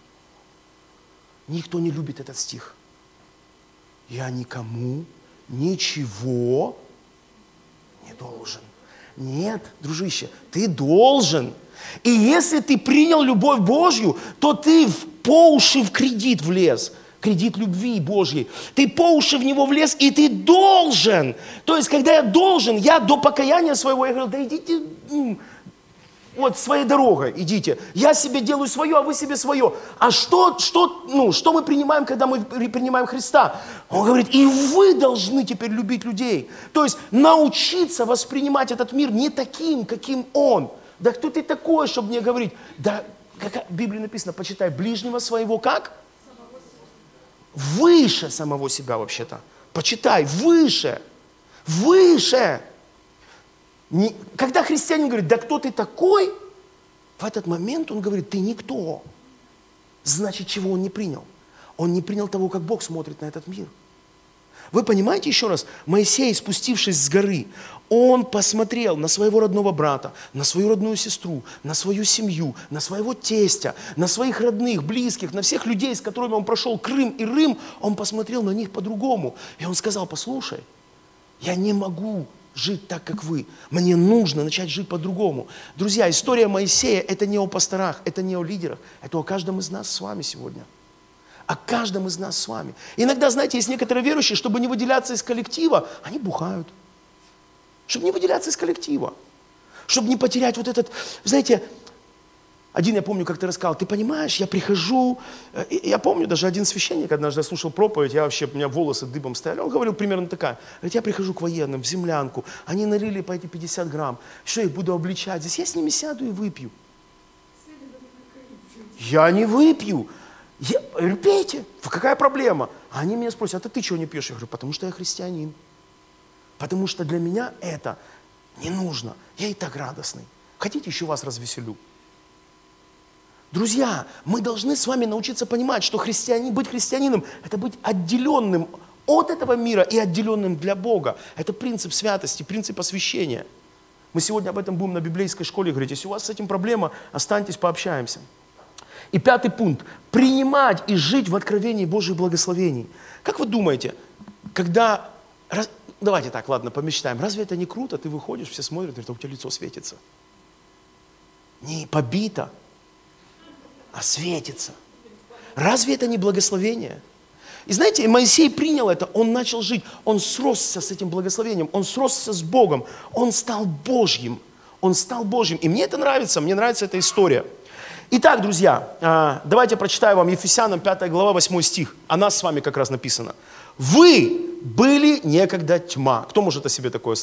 Никто не любит этот стих. Я никому ничего не должен. Нет, дружище, ты должен. И если ты принял любовь Божью, то ты по уши в кредит влез. Кредит любви Божьей. Ты по уши в него влез, и ты должен. То есть, когда я должен, я до покаяния своего, я говорю, да идите вот своей дорогой, идите. Я себе делаю свое, а вы себе свое. А что мы принимаем, когда мы принимаем Христа? Он говорит, и вы должны теперь любить людей. То есть научиться воспринимать этот мир не таким, каким он. Да кто ты такой, чтобы мне говорить? Да, как в Библии написано, почитай ближнего своего как? Выше самого себя вообще-то. Почитай, выше. Выше. Когда христианин говорит, да кто ты такой, в этот момент он говорит, ты никто. Значит, чего он не принял? Он не принял того, как Бог смотрит на этот мир. Вы понимаете еще раз, Моисей, спустившись с горы, он посмотрел на своего родного брата, на свою родную сестру, на свою семью, на своего тестя, на своих родных, близких, на всех людей, с которыми он прошел Крым и Рим, он посмотрел на них по-другому. И он сказал, послушай, я не могу жить так, как вы. Мне нужно начать жить по-другому. Друзья, история Моисея – это не о пасторах, это не о лидерах, это о каждом из нас с вами сегодня. О каждом из нас с вами. Иногда, знаете, есть некоторые верующие, чтобы не выделяться из коллектива, они бухают. Чтобы не выделяться из коллектива. Чтобы не потерять вот этот, знаете, один, я помню, как ты рассказал, ты понимаешь, я прихожу, я помню, даже один священник однажды слушал проповедь, у меня волосы дыбом стояли, он говорил примерно такая, говорит, я прихожу к военным, в землянку, они налили по эти 50 грамм, что я их буду обличать, здесь я с ними сяду и выпью. Я не выпью. Пейте, какая проблема? А они меня спросят, а ты чего не пьешь? Я говорю, потому что я христианин. Потому что для меня это не нужно. Я и так радостный. Хотите, еще вас развеселю? Друзья, мы должны с вами научиться понимать, что быть христианином – это быть отделенным от этого мира и отделенным для Бога. Это принцип святости, принцип освящения. Мы сегодня об этом будем на библейской школе говорить. Если у вас с этим проблема, останьтесь, пообщаемся. И 5 пункт. Принимать и жить в откровении Божьих благословений. Как вы думаете, когда... Давайте так, ладно, помечтаем. Разве это не круто? Ты выходишь, все смотрят, говорят, у тебя лицо светится. Не побито, а светится. Разве это не благословение? И знаете, Моисей принял это, он начал жить, он сросся с этим благословением, он сросся с Богом, он стал Божьим, он стал Божьим. И мне это нравится, мне нравится эта история. Итак, друзья, давайте прочитаю вам Ефесянам 5 глава 8 стих. О нас с вами как раз написано. Вы были некогда тьма. Кто может о себе такое?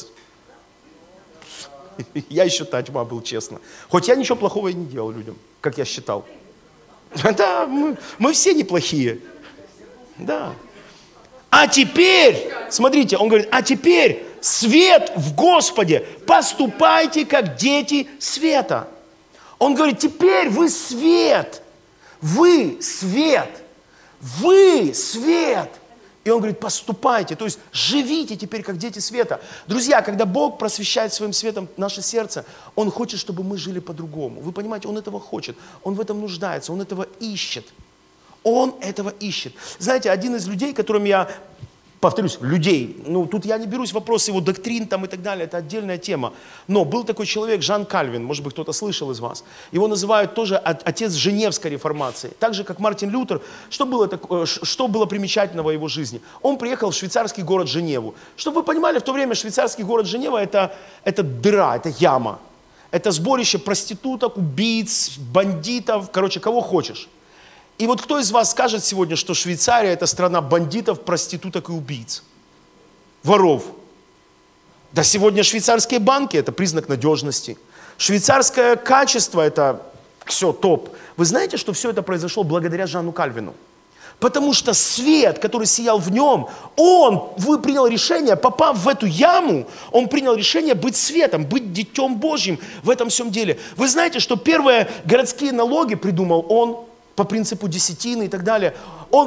Я еще та тьма был, честно. Хоть я ничего плохого и не делал людям, как я считал. Да, мы все неплохие. Да. А теперь, смотрите, он говорит, а теперь свет в Господе, поступайте как дети света. Он говорит, теперь вы свет, вы свет, вы свет. И он говорит, поступайте, то есть живите теперь как дети света. Друзья, когда Бог просвещает своим светом наше сердце, Он хочет, чтобы мы жили по-другому. Вы понимаете, Он этого хочет, Он в этом нуждается, Он этого ищет. Он этого ищет. Знаете, один из людей, которым я, повторюсь, людей, тут я не берусь в вопросы его доктрин там и так далее, это отдельная тема. Но был такой человек Жан Кальвин, может быть, кто-то слышал из вас. Его называют тоже отец Женевской реформации. Так же, как Мартин Лютер. Что было примечательного в его жизни? Он приехал в швейцарский город Женеву. Чтобы вы понимали, в то время швейцарский город Женева это дыра, это яма. Это сборище проституток, убийц, бандитов, кого хочешь. И вот кто из вас скажет сегодня, что Швейцария – это страна бандитов, проституток и убийц, воров? Да сегодня швейцарские банки – это признак надежности. Швейцарское качество – это все топ. Вы знаете, что все это произошло благодаря Жану Кальвину? Потому что свет, который сиял в нем, вы принял решение, попав в эту яму, он принял решение быть светом, быть детем Божьим в этом всем деле. Вы знаете, что первые городские налоги придумал он, по принципу десятины и так далее.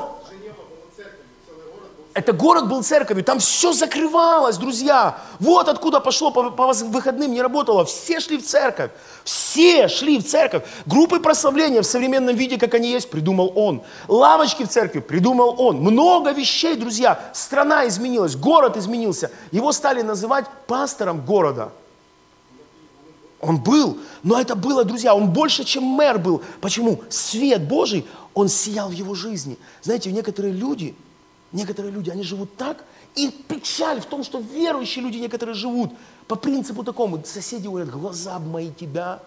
Это город был церковью, там все закрывалось, друзья. Вот откуда пошло, по выходным не работало. Все шли в церковь. Все шли в церковь. Группы прославления в современном виде, как они есть, придумал он. Лавочки в церкви придумал он. Много вещей, друзья. Страна изменилась, город изменился. Его стали называть пастором города. Он был, но это было, друзья, он больше, чем мэр был. Почему? Свет Божий, он сиял в его жизни. Знаете, некоторые люди, они живут так, и печаль в том, что верующие люди некоторые живут по принципу такому. Соседи говорят, глаза мои тебя.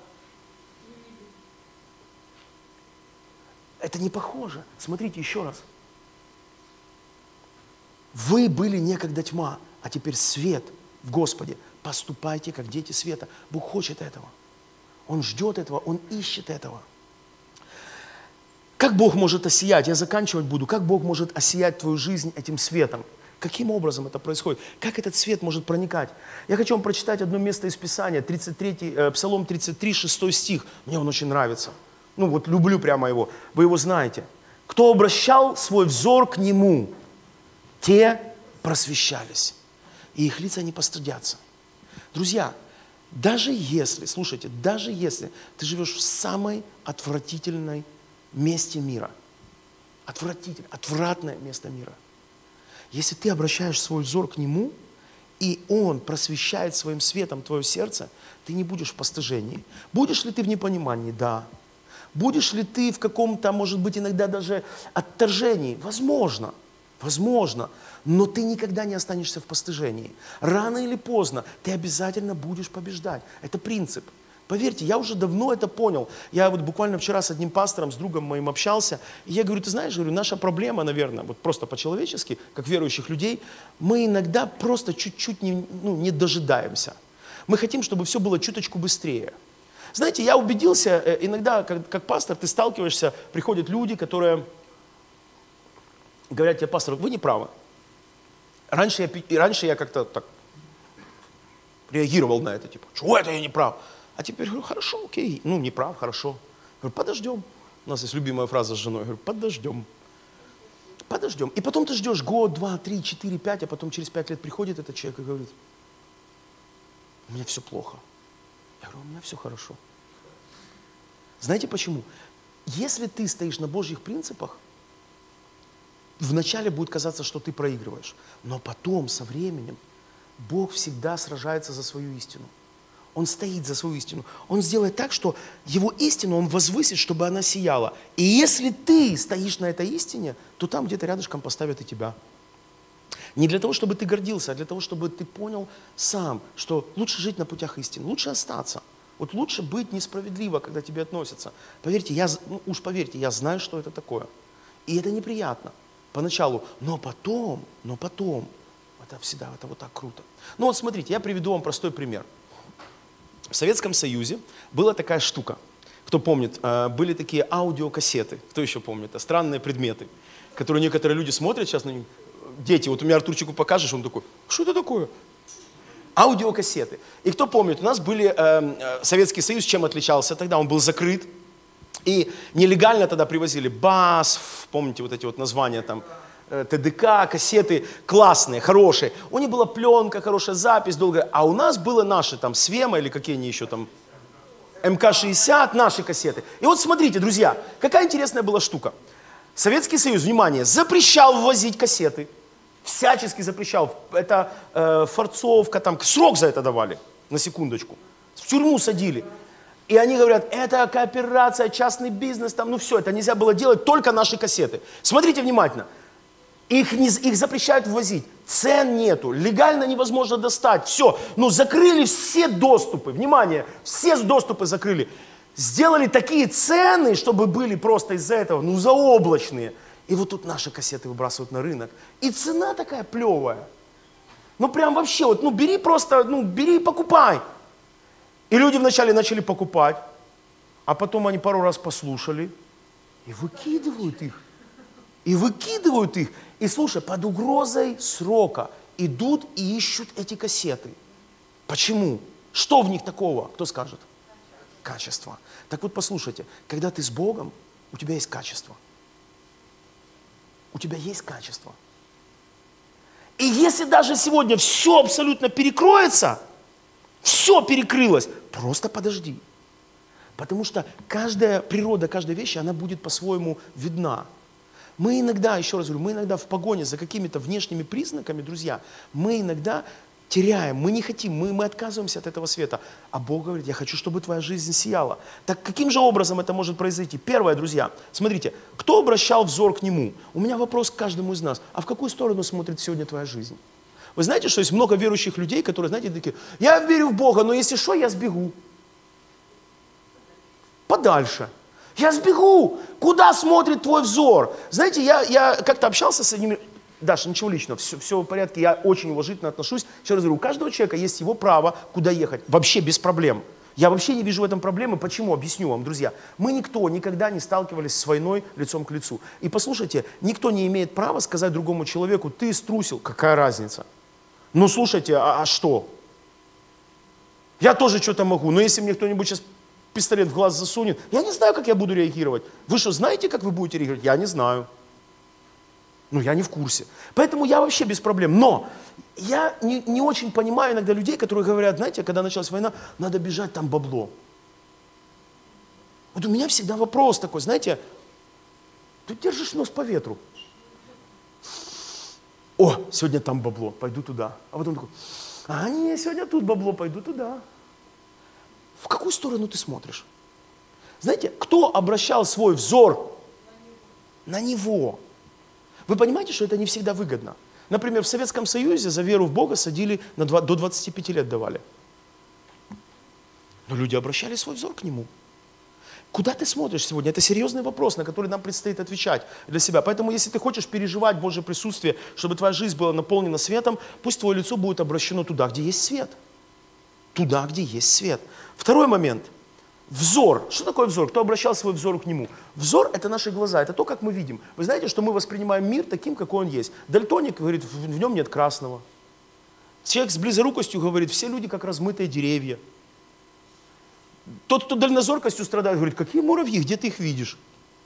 Это не похоже. Смотрите еще раз. Вы были некогда тьма, а теперь свет в Господе. Поступайте, как дети света. Бог хочет этого. Он ждет этого, Он ищет этого. Как Бог может осиять? Я заканчивать буду. Как Бог может осиять твою жизнь этим светом? Каким образом это происходит? Как этот свет может проникать? Я хочу вам прочитать одно место из Писания, Псалом 33, 6 стих. Мне он очень нравится. Люблю прямо его. Вы его знаете. Кто обращал свой взор к Нему, те просвещались, и их лица не постыдятся. Друзья, даже если ты живешь в самой отвратительной месте мира, отвратное место мира, если ты обращаешь свой взор к Нему, и Он просвещает своим светом твое сердце, ты не будешь в постыжении. Будешь ли ты в непонимании? Да. Будешь ли ты в каком-то, может быть, иногда даже отторжении? Возможно. Но ты никогда не останешься в постыжении. Рано или поздно ты обязательно будешь побеждать. Это принцип. Поверьте, я уже давно это понял. Я буквально вчера с одним пастором, с другом моим общался, и я говорю, ты знаешь, наша проблема, наверное, просто по-человечески, как верующих людей, мы иногда просто чуть-чуть не дожидаемся. Мы хотим, чтобы все было чуточку быстрее. Знаете, я убедился, иногда, как пастор, ты сталкиваешься, приходят люди, которые говорят тебе, пастор, вы не правы. Раньше я как-то так реагировал на это, типа, что это я не прав? А теперь говорю, хорошо, окей, не прав, хорошо. Говорю, подождем. У нас есть любимая фраза с женой. Я говорю, подождем. Подождем. И потом ты ждешь год, 2, 3, 4, 5, а потом через 5 лет приходит этот человек и говорит, у меня все плохо. Я говорю, у меня все хорошо. Знаете почему? Если ты стоишь на Божьих принципах, вначале будет казаться, что ты проигрываешь. Но потом, со временем, Бог всегда сражается за свою истину. Он стоит за свою истину. Он сделает так, что его истину он возвысит, чтобы она сияла. И если ты стоишь на этой истине, то там где-то рядышком поставят и тебя. Не для того, чтобы ты гордился, а для того, чтобы ты понял сам, что лучше жить на путях истины, лучше остаться. Вот лучше быть несправедливо, когда тебе относятся. Поверьте, поверьте, я знаю, что это такое. И это неприятно поначалу, но потом, это всегда, это вот так круто. Ну вот смотрите, я приведу вам простой пример. В Советском Союзе была такая штука. Кто помнит, были такие аудиокассеты. Кто еще помнит? Странные предметы, которые некоторые люди смотрят сейчас на них. Дети, вот у меня Артурчику покажешь, он такой, что это такое? Аудиокассеты. И кто помнит, у нас были, Советский Союз чем отличался тогда? Он был закрыт. И нелегально тогда привозили бас, помните вот эти вот названия там, ТДК, кассеты классные, хорошие. У них была пленка, хорошая запись, долгая. А у нас было наши там Свема или какие они еще там, МК-60, наши кассеты. И вот смотрите, друзья, какая интересная была штука. Советский Союз, внимание, запрещал ввозить кассеты. Всячески запрещал. Это форцовка, там, срок за это давали, на секундочку. В тюрьму садили. И они говорят, это кооперация, частный бизнес, там, ну все, это нельзя было делать, только наши кассеты. Смотрите внимательно. Их запрещают ввозить. Цен нету, легально невозможно достать. Все, закрыли все доступы. Внимание, все доступы закрыли. Сделали такие цены, чтобы были просто из-за этого, заоблачные. И вот тут наши кассеты выбрасывают на рынок. И цена такая плевая. Прям вообще, вот, бери просто, бери и покупай. И люди вначале начали покупать, а потом они пару раз послушали и выкидывают их. И слушай, под угрозой срока идут и ищут эти кассеты. Почему? Что в них такого? Кто скажет? Качество. Так вот послушайте, когда ты с Богом, у тебя есть качество. У тебя есть качество. И если даже сегодня все абсолютно перекроется, все перекрылось, просто подожди. Потому что каждая природа, каждая вещь, она будет по-своему видна. Мы иногда, еще раз говорю, мы иногда в погоне за какими-то внешними признаками, друзья, мы иногда теряем, мы не хотим, мы отказываемся от этого света. А Бог говорит, я хочу, чтобы твоя жизнь сияла. Так каким же образом это может произойти? Первое, друзья, смотрите, кто обращал взор к Нему? У меня вопрос к каждому из нас. А в какую сторону смотрит сегодня твоя жизнь? Вы знаете, что есть много верующих людей, которые, знаете, такие, я верю в Бога, но если что, я сбегу. Подальше. Я сбегу. Куда смотрит твой взор? Знаете, я как-то общался с одним... Даша, ничего личного, все в порядке, я очень уважительно отношусь. Еще раз говорю, у каждого человека есть его право, куда ехать. Вообще без проблем. Я вообще не вижу в этом проблемы. Почему? Объясню вам, друзья. Мы никогда не сталкивались с войной лицом к лицу. И послушайте, никто не имеет права сказать другому человеку, ты струсил. Какая разница? Ну, слушайте, а что? Я тоже что-то могу, но если мне кто-нибудь сейчас пистолет в глаз засунет, я не знаю, как я буду реагировать. Вы что, знаете, как вы будете реагировать? Я не знаю. Я не в курсе. Поэтому я вообще без проблем. Но я не очень понимаю иногда людей, которые говорят, знаете, когда началась война, надо бежать, там бабло. Вот у меня всегда вопрос такой, знаете, ты держишь нос по ветру. О, сегодня там бабло, пойду туда. А потом такой, не, сегодня тут бабло, пойду туда. В какую сторону ты смотришь? Знаете, кто обращал свой взор на Него? Вы понимаете, что это не всегда выгодно? Например, в Советском Союзе за веру в Бога садили до 25 лет давали. Но люди обращали свой взор к Нему. Куда ты смотришь сегодня? Это серьезный вопрос, на который нам предстоит отвечать для себя. Поэтому, если ты хочешь переживать Божье присутствие, чтобы твоя жизнь была наполнена светом, пусть твое лицо будет обращено туда, где есть свет. Туда, где есть свет. Второй момент. Взор. Что такое взор? Кто обращал свой взор к Нему? Взор – это наши глаза, это то, как мы видим. Вы знаете, что мы воспринимаем мир таким, какой он есть. Дальтоник говорит, в нем нет красного. Человек с близорукостью говорит, все люди как размытые деревья. Тот, кто дальнозоркостью страдает, говорит, какие муравьи, где ты их видишь?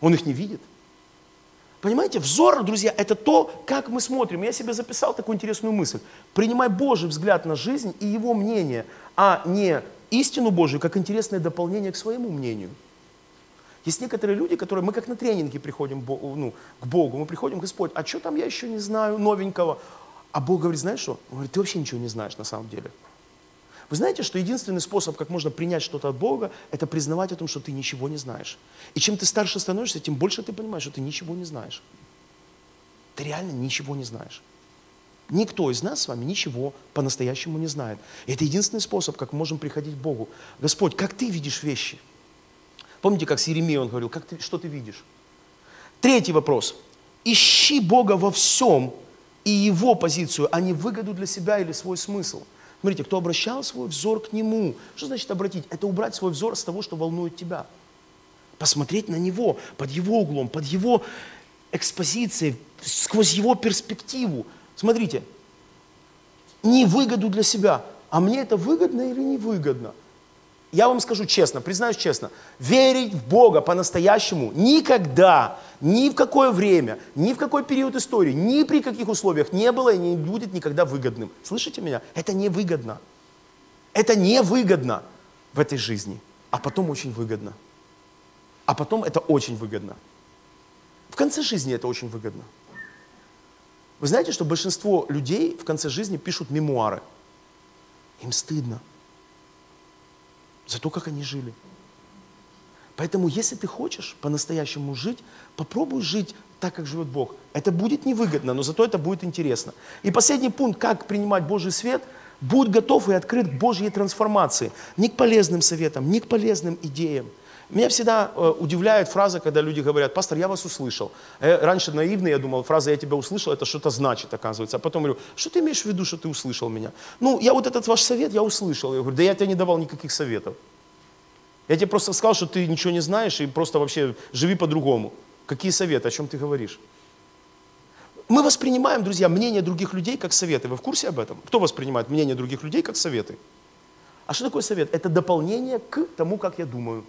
Он их не видит. Понимаете, взор, друзья, это то, как мы смотрим. Я себе записал такую интересную мысль. Принимай Божий взгляд на жизнь и его мнение, а не истину Божию, как интересное дополнение к своему мнению. Есть некоторые люди, которые, мы как на тренинге приходим к Богу, мы приходим, Господь, а что там я еще не знаю новенького? А Бог говорит, знаешь что? Он говорит, ты вообще ничего не знаешь на самом деле. Вы знаете, что единственный способ, как можно принять что-то от Бога, это признавать о том, что ты ничего не знаешь. И чем ты старше становишься, тем больше ты понимаешь, что ты ничего не знаешь. Ты реально ничего не знаешь. Никто из нас с вами ничего по-настоящему не знает. И это единственный способ, как мы можем приходить к Богу. Господь, как ты видишь вещи? Помните, как с Иеремией он говорил, что ты видишь? Третий вопрос. Ищи Бога во всем и Его позицию, а не выгоду для себя или свой смысл. Смотрите, кто обращал свой взор к Нему. Что значит обратить? Это убрать свой взор с того, что волнует тебя. Посмотреть на Него, под Его углом, под Его экспозицией, сквозь Его перспективу. Смотрите, не выгоду для себя, а мне это выгодно или невыгодно? Я вам скажу честно, признаюсь честно, верить в Бога по-настоящему никогда, ни в какое время, ни в какой период истории, ни при каких условиях не было и не будет никогда выгодным. Слышите меня? Это невыгодно. Это невыгодно в этой жизни, а потом очень выгодно. А потом это очень выгодно. В конце жизни это очень выгодно. Вы знаете, что большинство людей в конце жизни пишут мемуары. Им стыдно за то, как они жили. Поэтому, если ты хочешь по-настоящему жить, попробуй жить так, как живет Бог. Это будет невыгодно, но зато это будет интересно. И последний пункт, как принимать Божий свет, будь готов и открыт к Божьей трансформации. Не к полезным советам, не к полезным идеям. Меня всегда удивляет фраза, когда люди говорят, пастор, я вас услышал. Раньше наивный, я думал, фраза «я тебя услышал» это что-то значит, оказывается. А потом говорю, что ты имеешь в виду, что ты услышал меня? Ну, я вот этот ваш совет, я услышал. Я говорю, да я тебе не давал никаких советов. Я тебе просто сказал, что ты ничего не знаешь и просто вообще живи по-другому. Какие советы, о чем ты говоришь? Мы воспринимаем, друзья, мнение других людей как советы. Вы в курсе об этом? Кто воспринимает мнение других людей как советы? А что такое совет? Это дополнение к тому, как я думаю.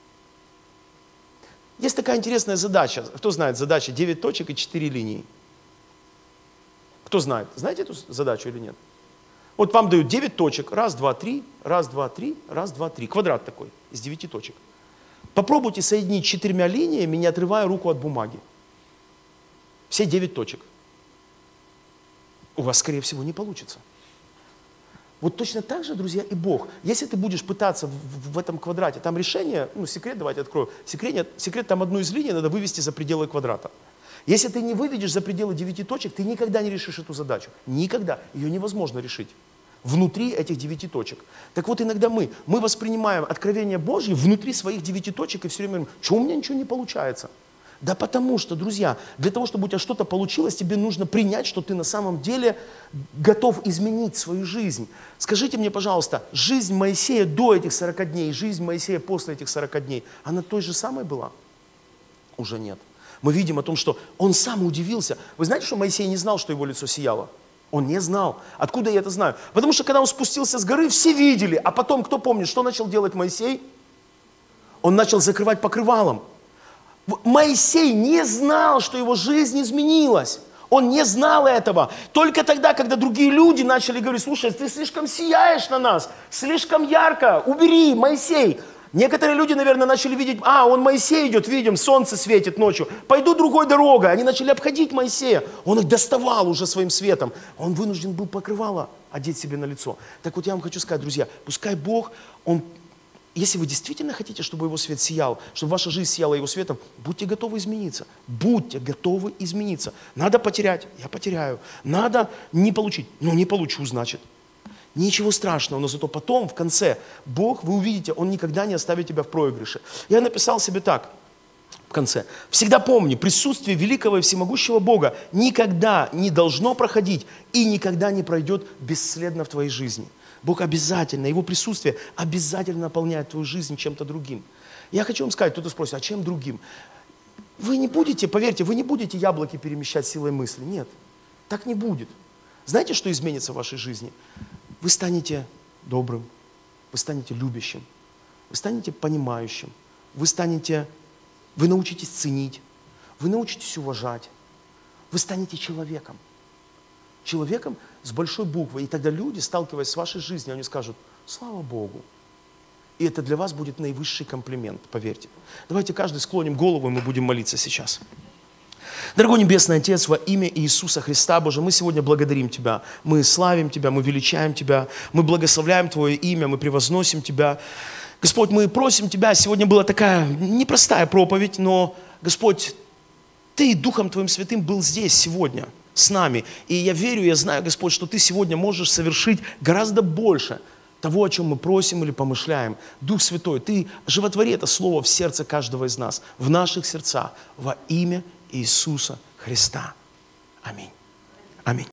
Есть такая интересная задача. Кто знает задача 9 точек и 4 линии? Кто знает? Знаете эту задачу или нет? Вот вам дают 9 точек. Раз, два, три, раз, два, три, раз, два, три. Квадрат такой из 9 точек. Попробуйте соединить 4 линиями, не отрывая руку от бумаги. Все 9 точек. У вас, скорее всего, не получится. Вот точно так же, друзья, и Бог. Если ты будешь пытаться в этом квадрате, там решение, секрет, давайте открою. Секрет, там одну из линий надо вывести за пределы квадрата. Если ты не выведешь за пределы 9 точек, ты никогда не решишь эту задачу. Никогда. Ее невозможно решить. Внутри этих 9 точек. Так вот, иногда мы воспринимаем откровение Божье внутри своих 9 точек и все время говорим, что у меня ничего не получается. Да потому что, друзья, для того, чтобы у тебя что-то получилось, тебе нужно принять, что ты на самом деле готов изменить свою жизнь. Скажите мне, пожалуйста, жизнь Моисея до этих 40 дней, жизнь Моисея после этих 40 дней, она той же самой была? Уже нет. Мы видим о том, что он сам удивился. Вы знаете, что Моисей не знал, что его лицо сияло? Он не знал. Откуда я это знаю? Потому что когда он спустился с горы, все видели. А потом, кто помнит, что начал делать Моисей? Он начал закрывать покрывалом. Моисей не знал, что его жизнь изменилась. Он не знал этого. Только тогда, когда другие люди начали говорить, слушай, ты слишком сияешь на нас, слишком ярко, убери, Моисей. Некоторые люди, наверное, начали видеть, он Моисей идет, видим, солнце светит ночью, пойду другой дорогой. Они начали обходить Моисея. Он их доставал уже своим светом. Он вынужден был покрывало одеть себе на лицо. Так вот я вам хочу сказать, друзья, пускай Бог, если вы действительно хотите, чтобы его свет сиял, чтобы ваша жизнь сияла его светом, будьте готовы измениться. Будьте готовы измениться. Надо потерять, я потеряю. Надо не получить, не получу, значит. Ничего страшного, но зато потом, в конце, Бог, вы увидите, Он никогда не оставит тебя в проигрыше. Я написал себе так, в конце. Всегда помни, присутствие великого и всемогущего Бога никогда не должно проходить и никогда не пройдет бесследно в твоей жизни. Бог обязательно, Его присутствие обязательно наполняет твою жизнь чем-то другим. Я хочу вам сказать, кто-то спросит, а чем другим? Вы не будете, поверьте, вы не будете яблоки перемещать силой мысли. Нет, так не будет. Знаете, что изменится в вашей жизни? Вы станете добрым, вы станете любящим, вы станете понимающим, вы станете Вы научитесь ценить, вы научитесь уважать, вы станете человеком. Человеком с большой буквы. И тогда люди, сталкиваясь с вашей жизнью, они скажут: слава Богу. И это для вас будет наивысший комплимент, поверьте. Давайте каждый склоним голову, и мы будем молиться сейчас. Дорогой Небесный Отец, во имя Иисуса Христа, Боже, мы сегодня благодарим Тебя, мы славим Тебя, мы величаем Тебя, мы благословляем Твое имя, мы превозносим Тебя. Господь, мы просим Тебя, сегодня была такая непростая проповедь, но, Господь, Ты Духом Твоим Святым был здесь сегодня с нами. И я верю, я знаю, Господь, что Ты сегодня можешь совершить гораздо больше того, о чем мы просим или помышляем. Дух Святой, Ты животвори это слово в сердце каждого из нас, в наших сердцах, во имя Иисуса Христа. Аминь. Аминь.